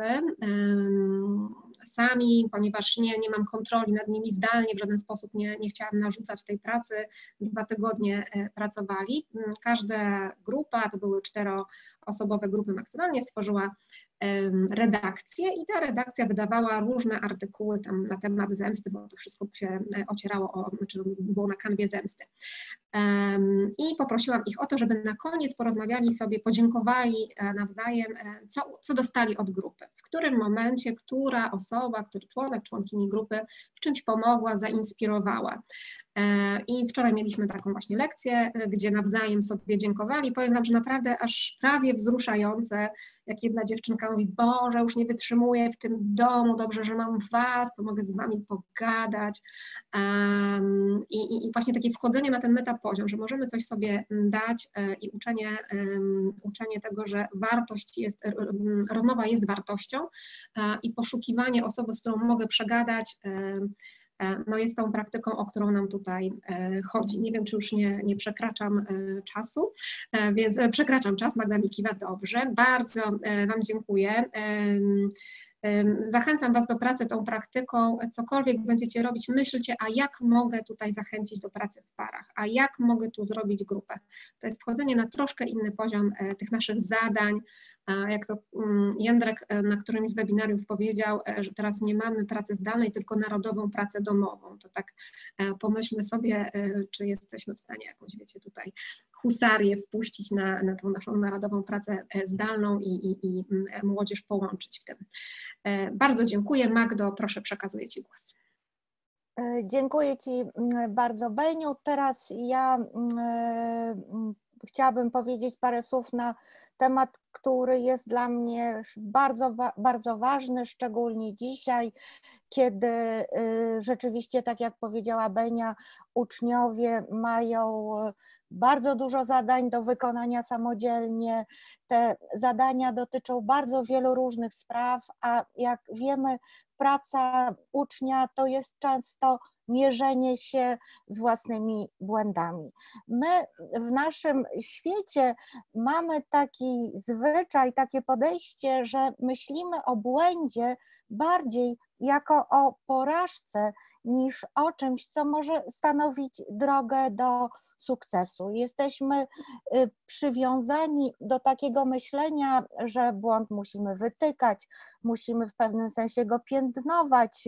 S4: sami, ponieważ nie mam kontroli nad nimi zdalnie, w żaden sposób nie chciałam narzucać tej pracy, 2 tygodnie pracowali. Każda grupa, to były 4-osobowe grupy maksymalnie, stworzyła redakcję i ta redakcja wydawała różne artykuły tam na temat zemsty, bo to wszystko się ocierało, znaczy było na kanwie zemsty. I poprosiłam ich o to, żeby na koniec porozmawiali sobie, podziękowali nawzajem, co dostali od grupy, w którym momencie, która osoba, który członek, członkini grupy w czymś pomogła, zainspirowała. I wczoraj mieliśmy taką właśnie lekcję, gdzie nawzajem sobie dziękowali. Powiem Wam, że naprawdę aż prawie wzruszające, jak jedna dziewczynka mówi, Boże, już nie wytrzymuję w tym domu, dobrze, że mam Was, to mogę z Wami pogadać. I właśnie takie wchodzenie na ten metapoziom, że możemy coś sobie dać i uczenie tego, że wartość jest, rozmowa jest wartością i poszukiwanie osoby, z którą mogę przegadać, no jest tą praktyką, o którą nam tutaj chodzi. Nie wiem, czy już nie przekraczam czasu, więc przekraczam czas, Magda mi kiwa, dobrze. Bardzo Wam dziękuję. Zachęcam Was do pracy tą praktyką, cokolwiek będziecie robić, myślcie, a jak mogę tutaj zachęcić do pracy w parach, a jak mogę tu zrobić grupę. To jest wchodzenie na troszkę inny poziom tych naszych zadań, jak to Jędrek na którymś z webinariów powiedział, że teraz nie mamy pracy zdalnej, tylko narodową pracę domową. To tak pomyślmy sobie, czy jesteśmy w stanie jakąś, wiecie, tutaj husarię wpuścić na tą naszą narodową pracę zdalną i młodzież połączyć w tym. Bardzo dziękuję. Magdo, proszę, przekazuję Ci głos.
S2: Dziękuję Ci bardzo, Beniu. Teraz ja chciałabym powiedzieć parę słów na temat, który jest dla mnie bardzo ważny, szczególnie dzisiaj, kiedy rzeczywiście, tak jak powiedziała Benia, uczniowie mają bardzo dużo zadań do wykonania samodzielnie. Te zadania dotyczą bardzo wielu różnych spraw, a jak wiemy, praca ucznia to jest często mierzenie się z własnymi błędami. My w naszym świecie mamy taki zwyczaj, takie podejście, że myślimy o błędzie bardziej jako o porażce niż o czymś, co może stanowić drogę do sukcesu. Jesteśmy przywiązani do takiego myślenia, że błąd musimy wytykać, musimy w pewnym sensie go piętnować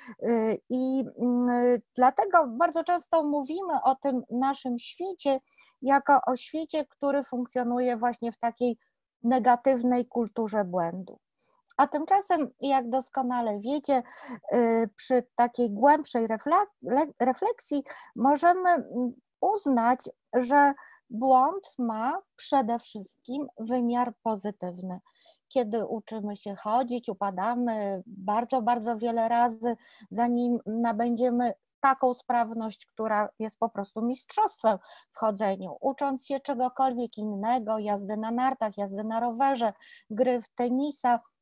S2: i dlatego bardzo często mówimy o tym naszym świecie jako o świecie, który funkcjonuje właśnie w takiej negatywnej kulturze błędu. A tymczasem, jak doskonale wiecie, przy takiej głębszej refleksji możemy uznać, że błąd ma przede wszystkim wymiar pozytywny. Kiedy uczymy się chodzić, upadamy bardzo, bardzo wiele razy, zanim nabędziemy taką sprawność, która jest po prostu mistrzostwem w chodzeniu. Ucząc się czegokolwiek innego, jazdy na nartach, jazdy na rowerze, gry w tenisa,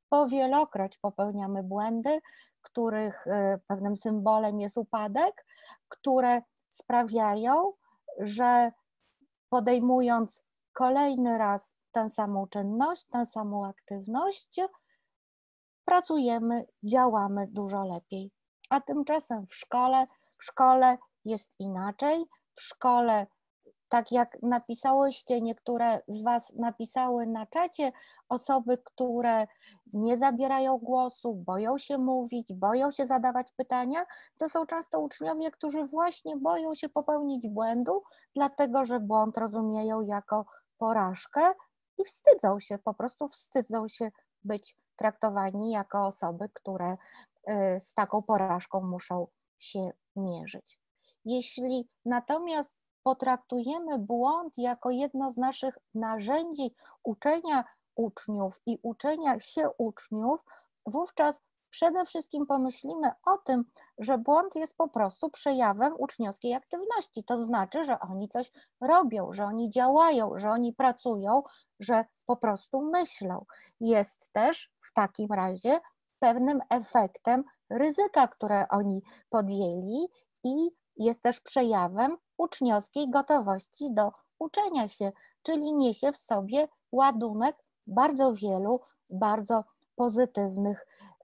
S2: powielokroć popełniamy błędy, których pewnym symbolem jest upadek, które sprawiają, że podejmując kolejny raz tę samą czynność, tę samą aktywność, pracujemy, działamy dużo lepiej. A tymczasem w szkole jest inaczej. W szkole, tak jak napisałyście, niektóre z Was napisały na czacie, osoby, które nie zabierają głosu, boją się mówić, boją się zadawać pytania, to są często uczniowie, którzy właśnie boją się popełnić błędu, dlatego że błąd rozumieją jako porażkę i wstydzą się, po prostu wstydzą się być traktowani jako osoby, które z taką porażką muszą się mierzyć. Jeśli natomiast potraktujemy błąd jako jedno z naszych narzędzi uczenia uczniów i uczenia się uczniów, wówczas przede wszystkim pomyślimy o tym, że błąd jest po prostu przejawem uczniowskiej aktywności. To znaczy, że oni coś robią, że oni działają, że oni pracują, że po prostu myślą. Jest też w takim razie pewnym efektem ryzyka, które oni podjęli i jest też przejawem uczniowskiej gotowości do uczenia się, czyli niesie w sobie ładunek bardzo wielu, bardzo pozytywnych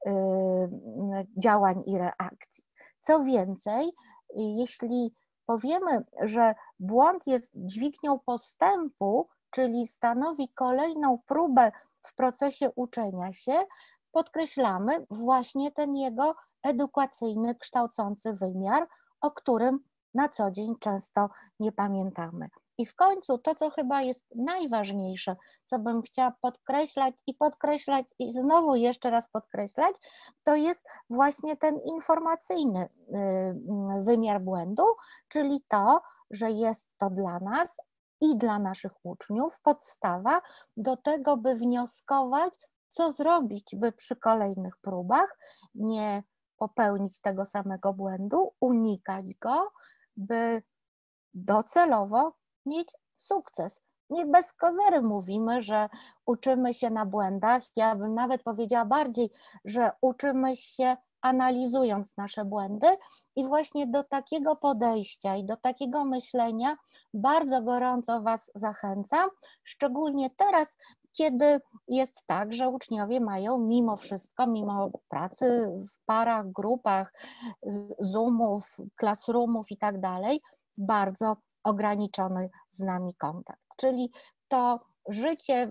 S2: działań i reakcji. Co więcej, jeśli powiemy, że błąd jest dźwignią postępu, czyli stanowi kolejną próbę w procesie uczenia się, podkreślamy właśnie ten jego edukacyjny, kształcący wymiar, o którym na co dzień często nie pamiętamy. I w końcu to, co chyba jest najważniejsze, co bym chciała podkreślać i znowu jeszcze raz podkreślać, to jest właśnie ten informacyjny wymiar błędu, czyli to, że jest to dla nas i dla naszych uczniów podstawa do tego, by wnioskować, co zrobić, by przy kolejnych próbach nie popełnić tego samego błędu, unikać go, by docelowo mieć sukces. Nie bez kozery mówimy, że uczymy się na błędach. Ja bym nawet powiedziała bardziej, że uczymy się analizując nasze błędy i właśnie do takiego podejścia i do takiego myślenia bardzo gorąco Was zachęcam, szczególnie teraz, kiedy jest tak, że uczniowie mają mimo wszystko, mimo pracy w parach, grupach, Zoomów, classroomów i tak dalej, bardzo ograniczony z nami kontakt. Czyli to życie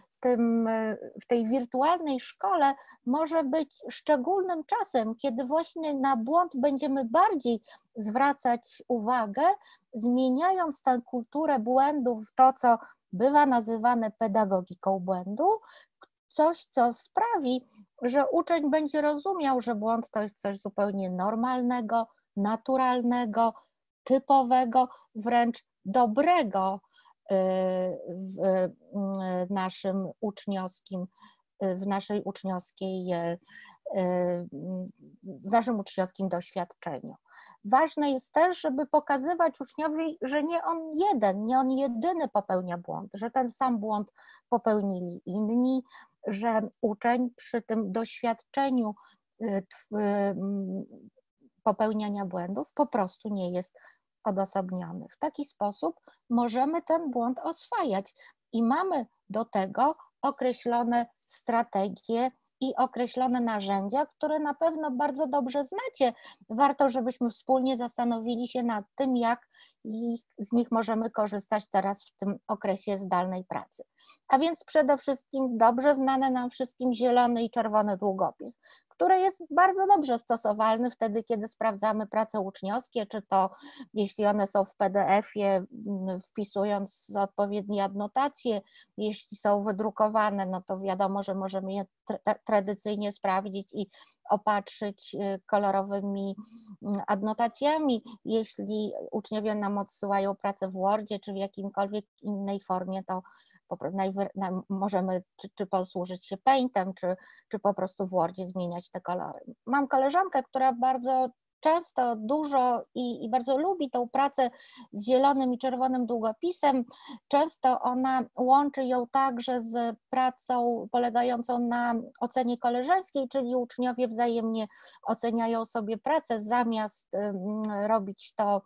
S2: w tej wirtualnej szkole może być szczególnym czasem, kiedy właśnie na błąd będziemy bardziej zwracać uwagę, zmieniając tę kulturę błędów w to, co bywa nazywane pedagogiką błędu, coś, co sprawi, że uczeń będzie rozumiał, że błąd to jest coś zupełnie normalnego, naturalnego, typowego, wręcz dobrego w naszym uczniowskim, w naszym uczniowskim doświadczeniu. Ważne jest też, żeby pokazywać uczniowi, że nie on jedyny popełnia błąd, że ten sam błąd popełnili inni, że uczeń przy tym doświadczeniu popełniania błędów po prostu nie jest odosobniony. W taki sposób możemy ten błąd oswajać i mamy do tego określone strategie i określone narzędzia, które na pewno bardzo dobrze znacie. Warto, żebyśmy wspólnie zastanowili się nad tym, jak z nich możemy korzystać teraz w tym okresie zdalnej pracy. A więc przede wszystkim dobrze znany nam wszystkim zielony i czerwony długopis, który jest bardzo dobrze stosowalny wtedy, kiedy sprawdzamy prace uczniowskie, czy to jeśli one są w PDF-ie, wpisując odpowiednie adnotacje, jeśli są wydrukowane, no to wiadomo, że możemy je tradycyjnie sprawdzić i opatrzyć kolorowymi adnotacjami. Jeśli uczniowie nam odsyłają pracę w Wordzie, czy w jakimkolwiek innej formie, to możemy czy posłużyć się Paintem, czy po prostu w Wordzie zmieniać te kolory. Mam koleżankę, która bardzo często dużo i bardzo lubi tą pracę z zielonym i czerwonym długopisem. Często ona łączy ją także z pracą polegającą na ocenie koleżeńskiej, czyli uczniowie wzajemnie oceniają sobie pracę, zamiast robić to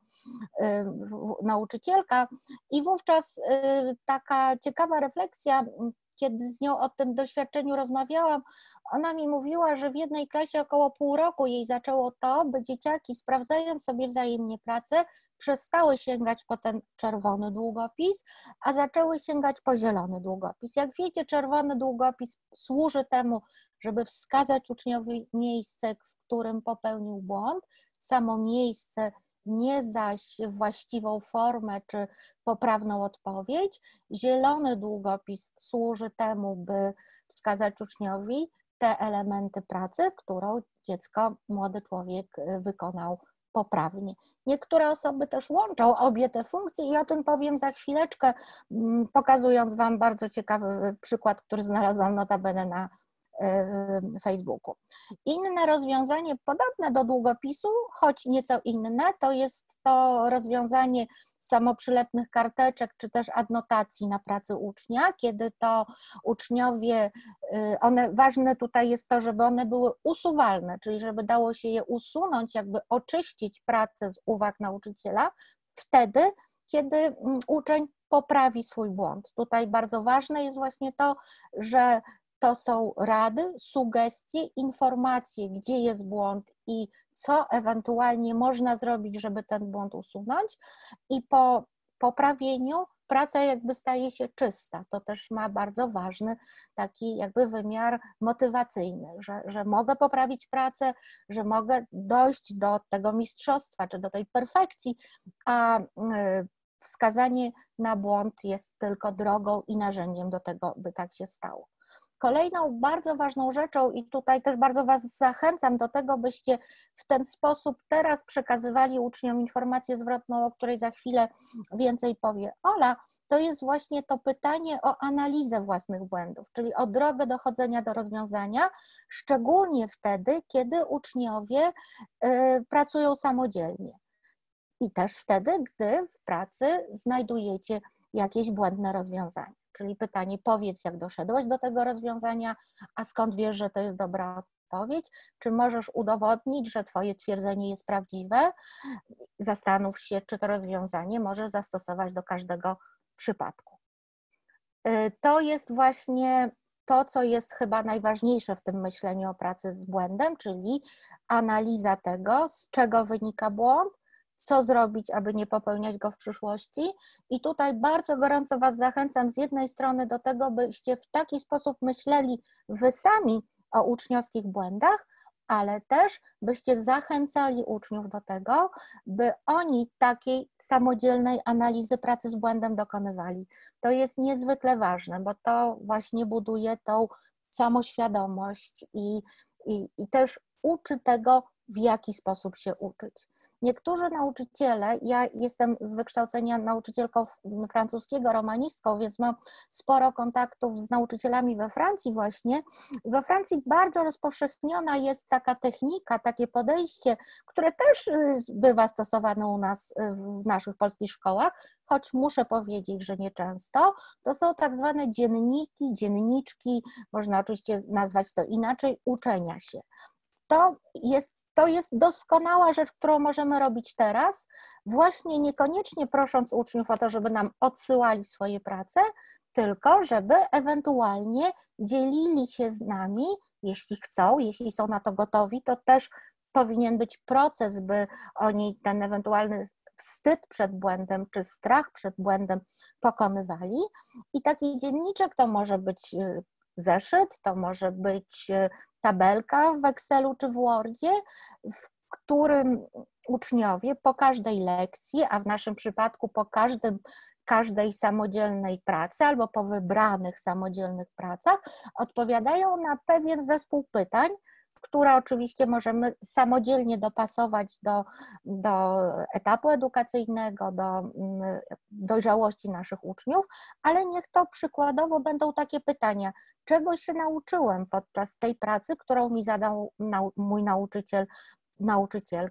S2: nauczycielka. I wówczas taka ciekawa refleksja, kiedy z nią o tym doświadczeniu rozmawiałam, ona mi mówiła, że w jednej klasie około pół roku jej zaczęło to, by dzieciaki, sprawdzając sobie wzajemnie pracę, przestały sięgać po ten czerwony długopis, a zaczęły sięgać po zielony długopis. Jak wiecie, czerwony długopis służy temu, żeby wskazać uczniowi miejsce, w którym popełnił błąd, samo miejsce, nie zaś właściwą formę czy poprawną odpowiedź. Zielony długopis służy temu, by wskazać uczniowi te elementy pracy, którą dziecko, młody człowiek wykonał poprawnie. Niektóre osoby też łączą obie te funkcje i o tym powiem za chwileczkę, pokazując Wam bardzo ciekawy przykład, który znalazłam notabene na Facebooku. Inne rozwiązanie podobne do długopisu, choć nieco inne, to jest to rozwiązanie samoprzylepnych karteczek, czy też adnotacji na pracy ucznia, kiedy to uczniowie, ważne tutaj jest to, żeby one były usuwalne, czyli żeby dało się je usunąć, jakby oczyścić pracę z uwag nauczyciela, wtedy, kiedy uczeń poprawi swój błąd. Tutaj bardzo ważne jest właśnie to, że to są rady, sugestie, informacje, gdzie jest błąd i co ewentualnie można zrobić, żeby ten błąd usunąć, i po poprawieniu praca jakby staje się czysta. To też ma bardzo ważny taki jakby wymiar motywacyjny, że mogę poprawić pracę, że mogę dojść do tego mistrzostwa czy do tej perfekcji, a wskazanie na błąd jest tylko drogą i narzędziem do tego, by tak się stało. Kolejną bardzo ważną rzeczą, i tutaj też bardzo Was zachęcam do tego, byście w ten sposób teraz przekazywali uczniom informację zwrotną, o której za chwilę więcej powie Ola, to jest właśnie to pytanie o analizę własnych błędów, czyli o drogę dochodzenia do rozwiązania, szczególnie wtedy, kiedy uczniowie pracują samodzielnie. I też wtedy, gdy w pracy znajdujecie jakieś błędne rozwiązanie. Czyli pytanie, powiedz, jak doszedłeś do tego rozwiązania, a skąd wiesz, że to jest dobra odpowiedź? Czy możesz udowodnić, że Twoje twierdzenie jest prawdziwe? Zastanów się, czy to rozwiązanie możesz zastosować do każdego przypadku. To jest właśnie to, co jest chyba najważniejsze w tym myśleniu o pracy z błędem, czyli analiza tego, z czego wynika błąd, co zrobić, aby nie popełniać go w przyszłości. I tutaj bardzo gorąco Was zachęcam z jednej strony do tego, byście w taki sposób myśleli Wy sami o uczniowskich błędach, ale też byście zachęcali uczniów do tego, by oni takiej samodzielnej analizy pracy z błędem dokonywali. To jest niezwykle ważne, bo to właśnie buduje tą samoświadomość i też uczy tego, w jaki sposób się uczyć. Niektórzy nauczyciele, ja jestem z wykształcenia nauczycielką francuskiego, romanistką, więc mam sporo kontaktów z nauczycielami we Francji właśnie. We Francji bardzo rozpowszechniona jest taka technika, takie podejście, które też bywa stosowane u nas w naszych polskich szkołach, choć muszę powiedzieć, że nieczęsto. To są tak zwane dzienniki, dzienniczki, można oczywiście nazwać to inaczej, uczenia się. To jest doskonała rzecz, którą możemy robić teraz, właśnie niekoniecznie prosząc uczniów o to, żeby nam odsyłali swoje prace, tylko żeby ewentualnie dzielili się z nami, jeśli chcą, jeśli są na to gotowi, to też powinien być proces, by oni ten ewentualny wstyd przed błędem czy strach przed błędem pokonywali. I taki dzienniczek to może być zeszyt, to może być tabelka w Excelu czy w Wordzie, w którym uczniowie po każdej lekcji, a w naszym przypadku po każdej samodzielnej pracy albo po wybranych samodzielnych pracach odpowiadają na pewien zespół pytań, które oczywiście możemy samodzielnie dopasować do etapu edukacyjnego, do dojrzałości naszych uczniów, ale niech to przykładowo będą takie pytania, czego się nauczyłem podczas tej pracy, którą mi zadał mój nauczyciel, nauczycielka.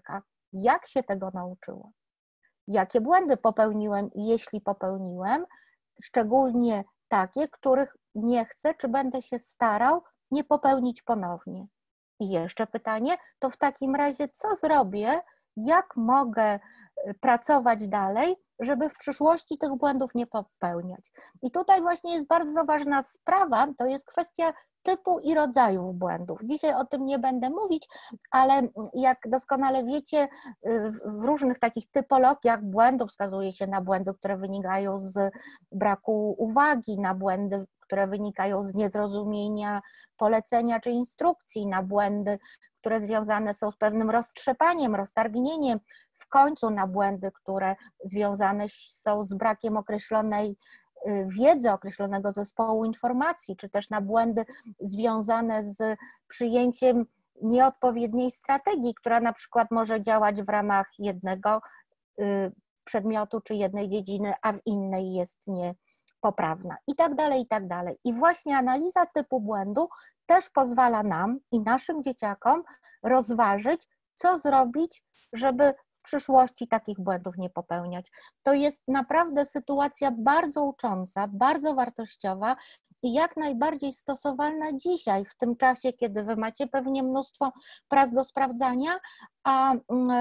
S2: jak się tego nauczyłam, jakie błędy popełniłem, jeśli popełniłem, szczególnie takie, których nie chcę, czy będę się starał nie popełnić ponownie. I jeszcze pytanie, to w takim razie co zrobię, jak mogę pracować dalej, żeby w przyszłości tych błędów nie popełniać. I tutaj właśnie jest bardzo ważna sprawa, to jest kwestia typu i rodzajów błędów. Dzisiaj o tym nie będę mówić, ale jak doskonale wiecie, w różnych takich typologiach błędów wskazuje się na błędy, które wynikają z braku uwagi, na błędy, które wynikają z niezrozumienia polecenia czy instrukcji, na błędy, które związane są z pewnym roztrzepaniem, roztargnieniem, w końcu na błędy, które związane są z brakiem określonej wiedzy, określonego zespołu informacji, czy też na błędy związane z przyjęciem nieodpowiedniej strategii, która na przykład może działać w ramach jednego przedmiotu czy jednej dziedziny, a w innej jest niepoprawna i tak dalej, i tak dalej. I właśnie analiza typu błędu też pozwala nam i naszym dzieciakom rozważyć, co zrobić, żeby w przyszłości takich błędów nie popełniać. To jest naprawdę sytuacja bardzo ucząca, bardzo wartościowa i jak najbardziej stosowalna dzisiaj, w tym czasie, kiedy wy macie pewnie mnóstwo prac do sprawdzania, a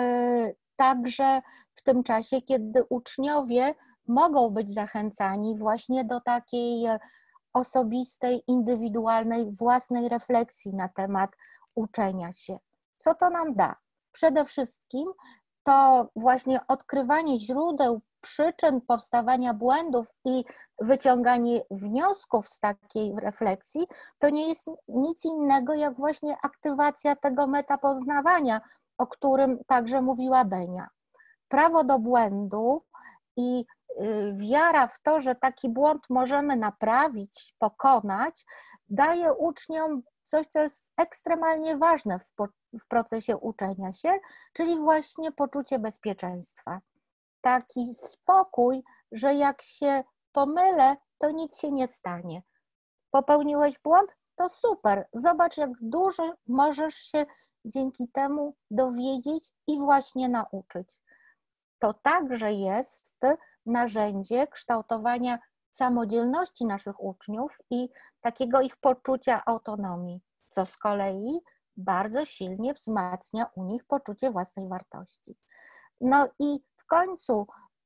S2: także w tym czasie, kiedy uczniowie mogą być zachęcani właśnie do takiej osobistej, indywidualnej, własnej refleksji na temat uczenia się. Co to nam da? Przede wszystkim to właśnie odkrywanie źródeł, przyczyn powstawania błędów i wyciąganie wniosków z takiej refleksji, to nie jest nic innego jak właśnie aktywacja tego metapoznawania, o którym także mówiła Benia. Prawo do błędu i wiara w to, że taki błąd możemy naprawić, pokonać, daje uczniom coś, co jest ekstremalnie ważne w procesie uczenia się, czyli właśnie poczucie bezpieczeństwa. Taki spokój, że jak się pomylę, to nic się nie stanie. Popełniłeś błąd? To super. Zobacz, jak dużo możesz się dzięki temu dowiedzieć i właśnie nauczyć. To także jest narzędzie kształtowania samodzielności naszych uczniów i takiego ich poczucia autonomii, co z kolei bardzo silnie wzmacnia u nich poczucie własnej wartości. No i w końcu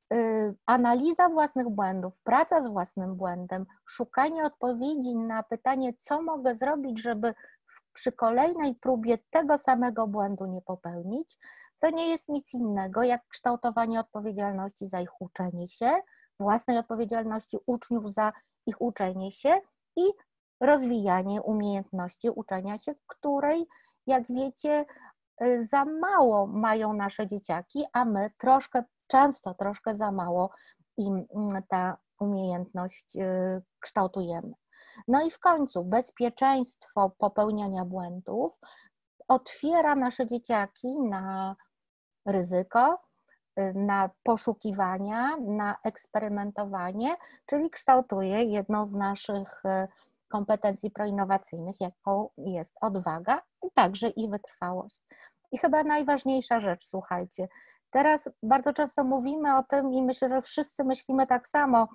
S2: analiza własnych błędów, praca z własnym błędem, szukanie odpowiedzi na pytanie, co mogę zrobić, żeby przy kolejnej próbie tego samego błędu nie popełnić, to nie jest nic innego jak kształtowanie odpowiedzialności za ich uczenie się, własnej odpowiedzialności uczniów za ich uczenie się i rozwijanie umiejętności uczenia się, której, jak wiecie, za mało mają nasze dzieciaki, a my często troszkę za mało im ta umiejętność kształtujemy. No i w końcu bezpieczeństwo popełniania błędów otwiera nasze dzieciaki na ryzyko, na poszukiwania, na eksperymentowanie, czyli kształtuje jedną z naszych kompetencji proinnowacyjnych, jaką jest odwaga, także i wytrwałość. I chyba najważniejsza rzecz, słuchajcie, teraz bardzo często mówimy o tym i myślę, że wszyscy myślimy tak samo,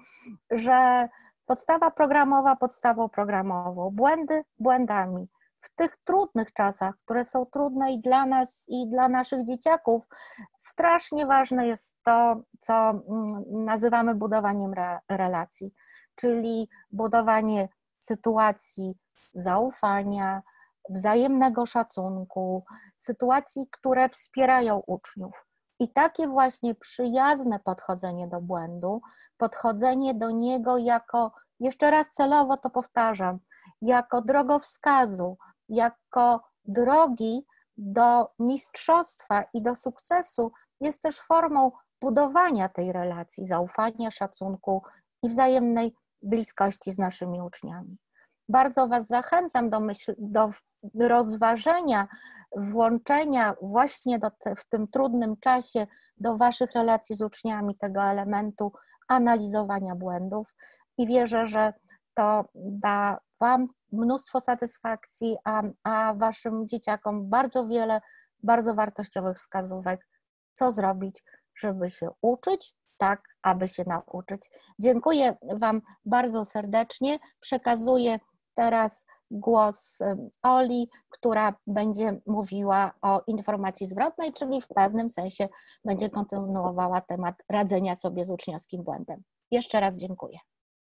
S2: że podstawa programowa podstawą programową, błędy błędami. W tych trudnych czasach, które są trudne i dla nas, i dla naszych dzieciaków, strasznie ważne jest to, co nazywamy budowaniem relacji, czyli budowanie sytuacji zaufania, wzajemnego szacunku, sytuacji, które wspierają uczniów. I takie właśnie przyjazne podchodzenie do błędu, podchodzenie do niego jako, jeszcze raz celowo to powtarzam, jako drogowskazu, jako drogi do mistrzostwa i do sukcesu jest też formą budowania tej relacji, zaufania, szacunku i wzajemnej bliskości z naszymi uczniami. Bardzo Was zachęcam do rozważenia, włączenia właśnie w tym trudnym czasie do Waszych relacji z uczniami tego elementu analizowania błędów i wierzę, że to da Wam mnóstwo satysfakcji, a Waszym dzieciakom bardzo wiele bardzo wartościowych wskazówek co zrobić, żeby się uczyć, tak, aby się nauczyć. Dziękuję Wam bardzo serdecznie. Przekazuję teraz głos Oli, która będzie mówiła o informacji zwrotnej, czyli w pewnym sensie będzie kontynuowała temat radzenia sobie z uczniowskim błędem. Jeszcze raz dziękuję.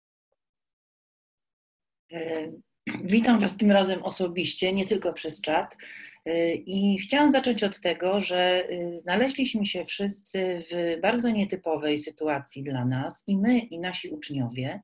S5: Witam Was tym razem osobiście, nie tylko przez czat. I chciałam zacząć od tego, że znaleźliśmy się wszyscy w bardzo nietypowej sytuacji dla nas, i my, i nasi uczniowie.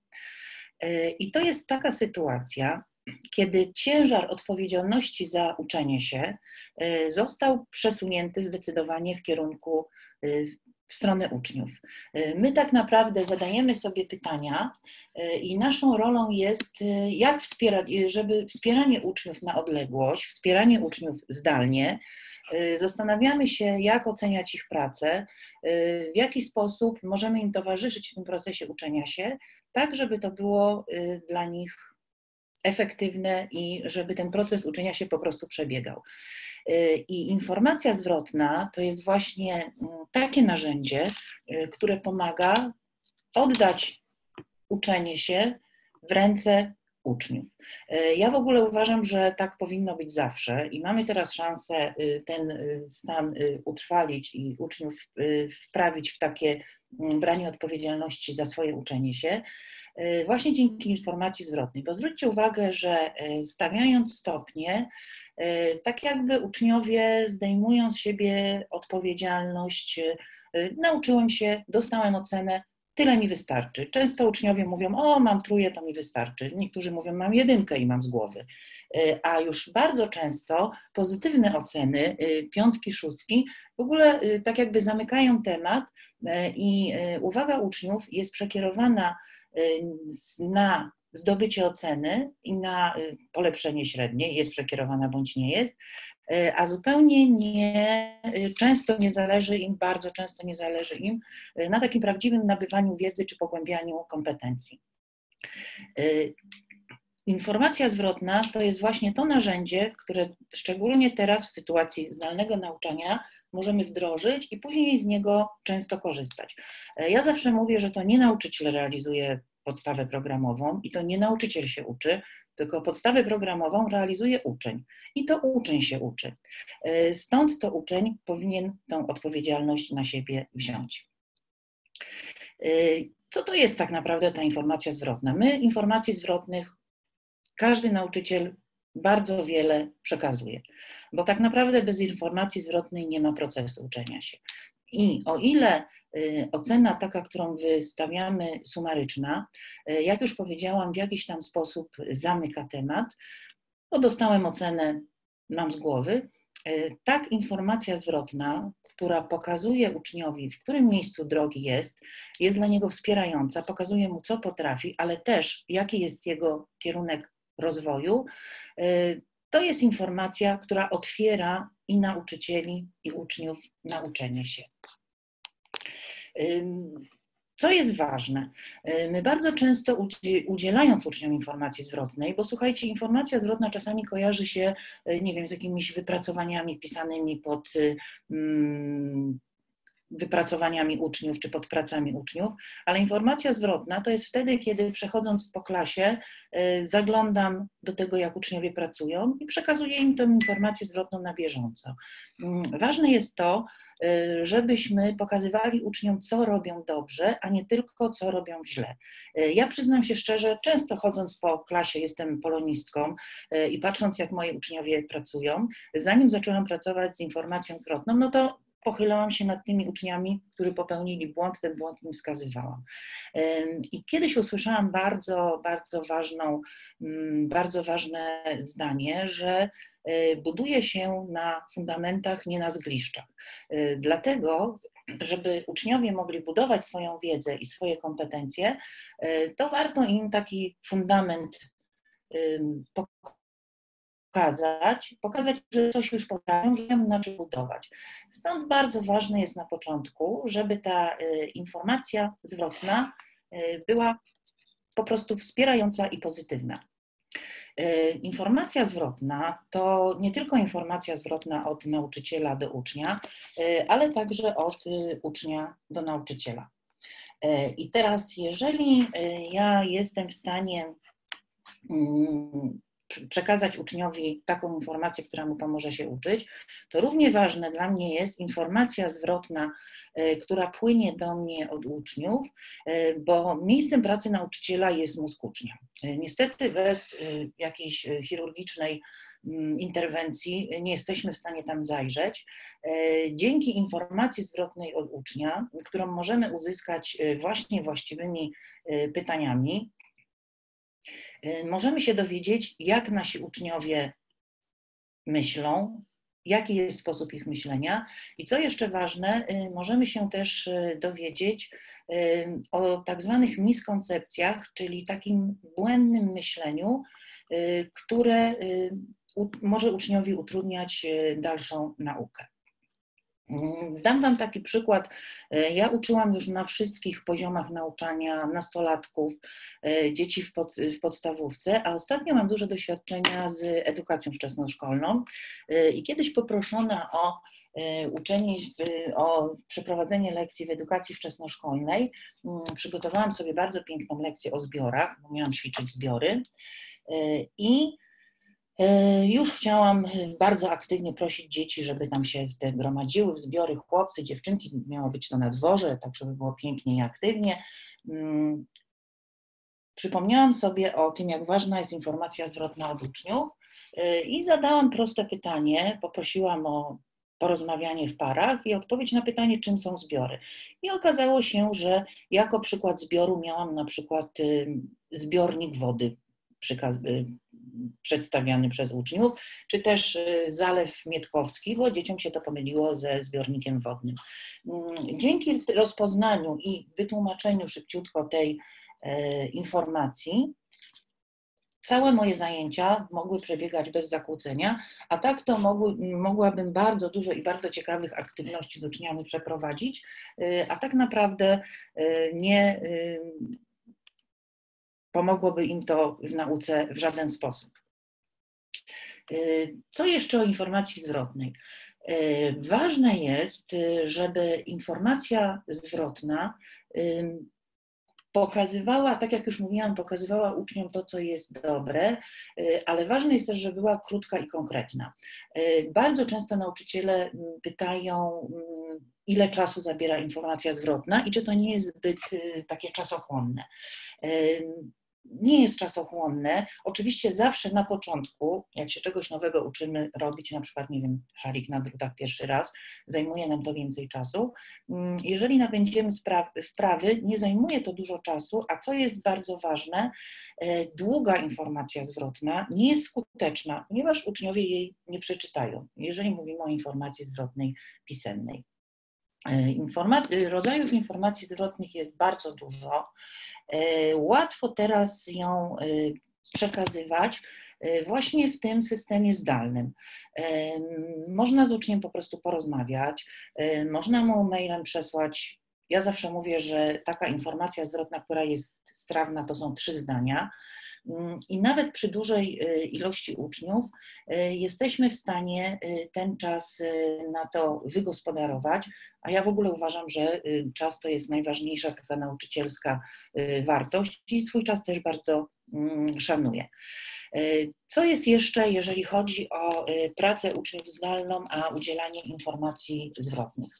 S5: I to jest taka sytuacja, kiedy ciężar odpowiedzialności za uczenie się został przesunięty zdecydowanie w kierunku w stronę uczniów. My tak naprawdę zadajemy sobie pytania i naszą rolą jest, jak wspierać, żeby wspieranie uczniów na odległość, wspieranie uczniów zdalnie. Zastanawiamy się, jak oceniać ich pracę, w jaki sposób możemy im towarzyszyć w tym procesie uczenia się, tak żeby to było dla nich efektywne i żeby ten proces uczenia się po prostu przebiegał. I informacja zwrotna to jest właśnie takie narzędzie, które pomaga oddać uczenie się w ręce uczniów. Ja w ogóle uważam, że tak powinno być zawsze i mamy teraz szansę ten stan utrwalić i uczniów wprawić w takie branie odpowiedzialności za swoje uczenie się właśnie dzięki informacji zwrotnej. Bo zwróćcie uwagę, że stawiając stopnie, tak jakby uczniowie zdejmują z siebie odpowiedzialność, nauczyłem się, dostałem ocenę, tyle mi wystarczy. Często uczniowie mówią, o mam 3, to mi wystarczy. Niektórzy mówią, mam 1 i mam z głowy. A już bardzo często pozytywne oceny, 5, 6 w ogóle tak jakby zamykają temat i uwaga uczniów jest przekierowana na zdobycie oceny i na polepszenie średniej, jest przekierowana bądź nie jest, a zupełnie często nie zależy im, bardzo często nie zależy im na takim prawdziwym nabywaniu wiedzy czy pogłębianiu kompetencji. Informacja zwrotna to jest właśnie to narzędzie, które szczególnie teraz w sytuacji zdalnego nauczania możemy wdrożyć i później z niego często korzystać. Ja zawsze mówię, że to nie nauczyciel realizuje podstawę programową i to nie nauczyciel się uczy, tylko podstawę programową realizuje uczeń i to uczeń się uczy. Stąd to uczeń powinien tą odpowiedzialność na siebie wziąć. Co to jest tak naprawdę ta informacja zwrotna? My informacji zwrotnych, każdy nauczyciel bardzo wiele przekazuje, bo tak naprawdę bez informacji zwrotnej nie ma procesu uczenia się. I o ile ocena taka, którą wystawiamy, sumaryczna, jak już powiedziałam, w jakiś tam sposób zamyka temat, bo dostałem ocenę, mam z głowy, tak informacja zwrotna, która pokazuje uczniowi, w którym miejscu drogi jest dla niego wspierająca, pokazuje mu, co potrafi, ale też jaki jest jego kierunek rozwoju, to jest informacja, która otwiera i nauczycieli, i uczniów na uczenie się. Co jest ważne? My bardzo często udzielając uczniom informacji zwrotnej, bo słuchajcie, informacja zwrotna czasami kojarzy się, nie wiem, z jakimiś wypracowaniami pisanymi pod wypracowaniami uczniów czy pod pracami uczniów, ale informacja zwrotna to jest wtedy, kiedy przechodząc po klasie zaglądam do tego, jak uczniowie pracują i przekazuję im tę informację zwrotną na bieżąco. Ważne jest to, żebyśmy pokazywali uczniom, co robią dobrze, a nie tylko, co robią źle. Ja przyznam się szczerze, często chodząc po klasie, jestem polonistką i patrząc, jak moi uczniowie pracują, zanim zaczęłam pracować z informacją zwrotną, no to pochylałam się nad tymi uczniami, którzy popełnili błąd, ten błąd im wskazywałam. I kiedyś usłyszałam bardzo ważne zdanie, że buduje się na fundamentach, nie na zgliszczach. Dlatego, żeby uczniowie mogli budować swoją wiedzę i swoje kompetencje, to warto im taki fundament pokazać, że coś już potrafią, że wiem, na czym budować. Stąd bardzo ważne jest na początku, żeby ta informacja zwrotna była po prostu wspierająca i pozytywna. Informacja zwrotna to nie tylko informacja zwrotna od nauczyciela do ucznia, ale także od ucznia do nauczyciela. I teraz, jeżeli ja jestem w stanie przekazać uczniowi taką informację, która mu pomoże się uczyć, to równie ważne dla mnie jest informacja zwrotna, która płynie do mnie od uczniów, bo miejscem pracy nauczyciela jest mózg ucznia. Niestety bez jakiejś chirurgicznej interwencji nie jesteśmy w stanie tam zajrzeć. Dzięki informacji zwrotnej od ucznia, którą możemy uzyskać właśnie właściwymi pytaniami, możemy się dowiedzieć, jak nasi uczniowie myślą, jaki jest sposób ich myślenia i co jeszcze ważne, możemy się też dowiedzieć o tak zwanych miskoncepcjach, czyli takim błędnym myśleniu, które może uczniowi utrudniać dalszą naukę. Dam Wam taki przykład. Ja uczyłam już na wszystkich poziomach nauczania nastolatków, dzieci w podstawówce, a ostatnio mam duże doświadczenia z edukacją wczesnoszkolną i kiedyś poproszona o uczenie, o przeprowadzenie lekcji w edukacji wczesnoszkolnej, przygotowałam sobie bardzo piękną lekcję o zbiorach, bo miałam ćwiczyć zbiory i już chciałam bardzo aktywnie prosić dzieci, żeby tam się te gromadziły w zbiory, chłopcy, dziewczynki, miało być to na dworze, tak żeby było pięknie i aktywnie. Przypomniałam sobie o tym, jak ważna jest informacja zwrotna od uczniów i zadałam proste pytanie, poprosiłam o porozmawianie w parach i odpowiedź na pytanie, czym są zbiory. I okazało się, że jako przykład zbioru miałam na przykład zbiornik wody przedstawiany przez uczniów, czy też zalew Mietkowski, bo dzieciom się to pomyliło ze zbiornikiem wodnym. Dzięki rozpoznaniu i wytłumaczeniu szybciutko tej informacji, całe moje zajęcia mogły przebiegać bez zakłócenia, a tak to mogłabym bardzo dużo i bardzo ciekawych aktywności z uczniami przeprowadzić, a tak naprawdę nie pomogłoby im to w nauce w żaden sposób. Co jeszcze o informacji zwrotnej? Ważne jest, żeby informacja zwrotna pokazywała, tak jak już mówiłam, pokazywała uczniom to, co jest dobre, ale ważne jest też, żeby była krótka i konkretna. Bardzo często nauczyciele pytają, ile czasu zabiera informacja zwrotna i czy to nie jest zbyt takie czasochłonne. Nie jest czasochłonne. Oczywiście zawsze na początku, jak się czegoś nowego uczymy robić, na przykład, nie wiem, szarik na drutach pierwszy raz, zajmuje nam to więcej czasu. Jeżeli nabędziemy wprawy, nie zajmuje to dużo czasu, a co jest bardzo ważne, długa informacja zwrotna nie jest skuteczna, ponieważ uczniowie jej nie przeczytają, jeżeli mówimy o informacji zwrotnej pisemnej. Rodzajów informacji zwrotnych jest bardzo dużo. Łatwo teraz ją przekazywać właśnie w tym systemie zdalnym. Można z uczniem po prostu porozmawiać, można mu mailem przesłać. Ja zawsze mówię, że taka informacja zwrotna, która jest strawna, to są 3 zdania. I nawet przy dużej ilości uczniów jesteśmy w stanie ten czas na to wygospodarować, a ja w ogóle uważam, że czas to jest najważniejsza taka nauczycielska wartość i swój czas też bardzo szanuję. Co jest jeszcze, jeżeli chodzi o pracę uczniów zdalną, a udzielanie informacji zwrotnych?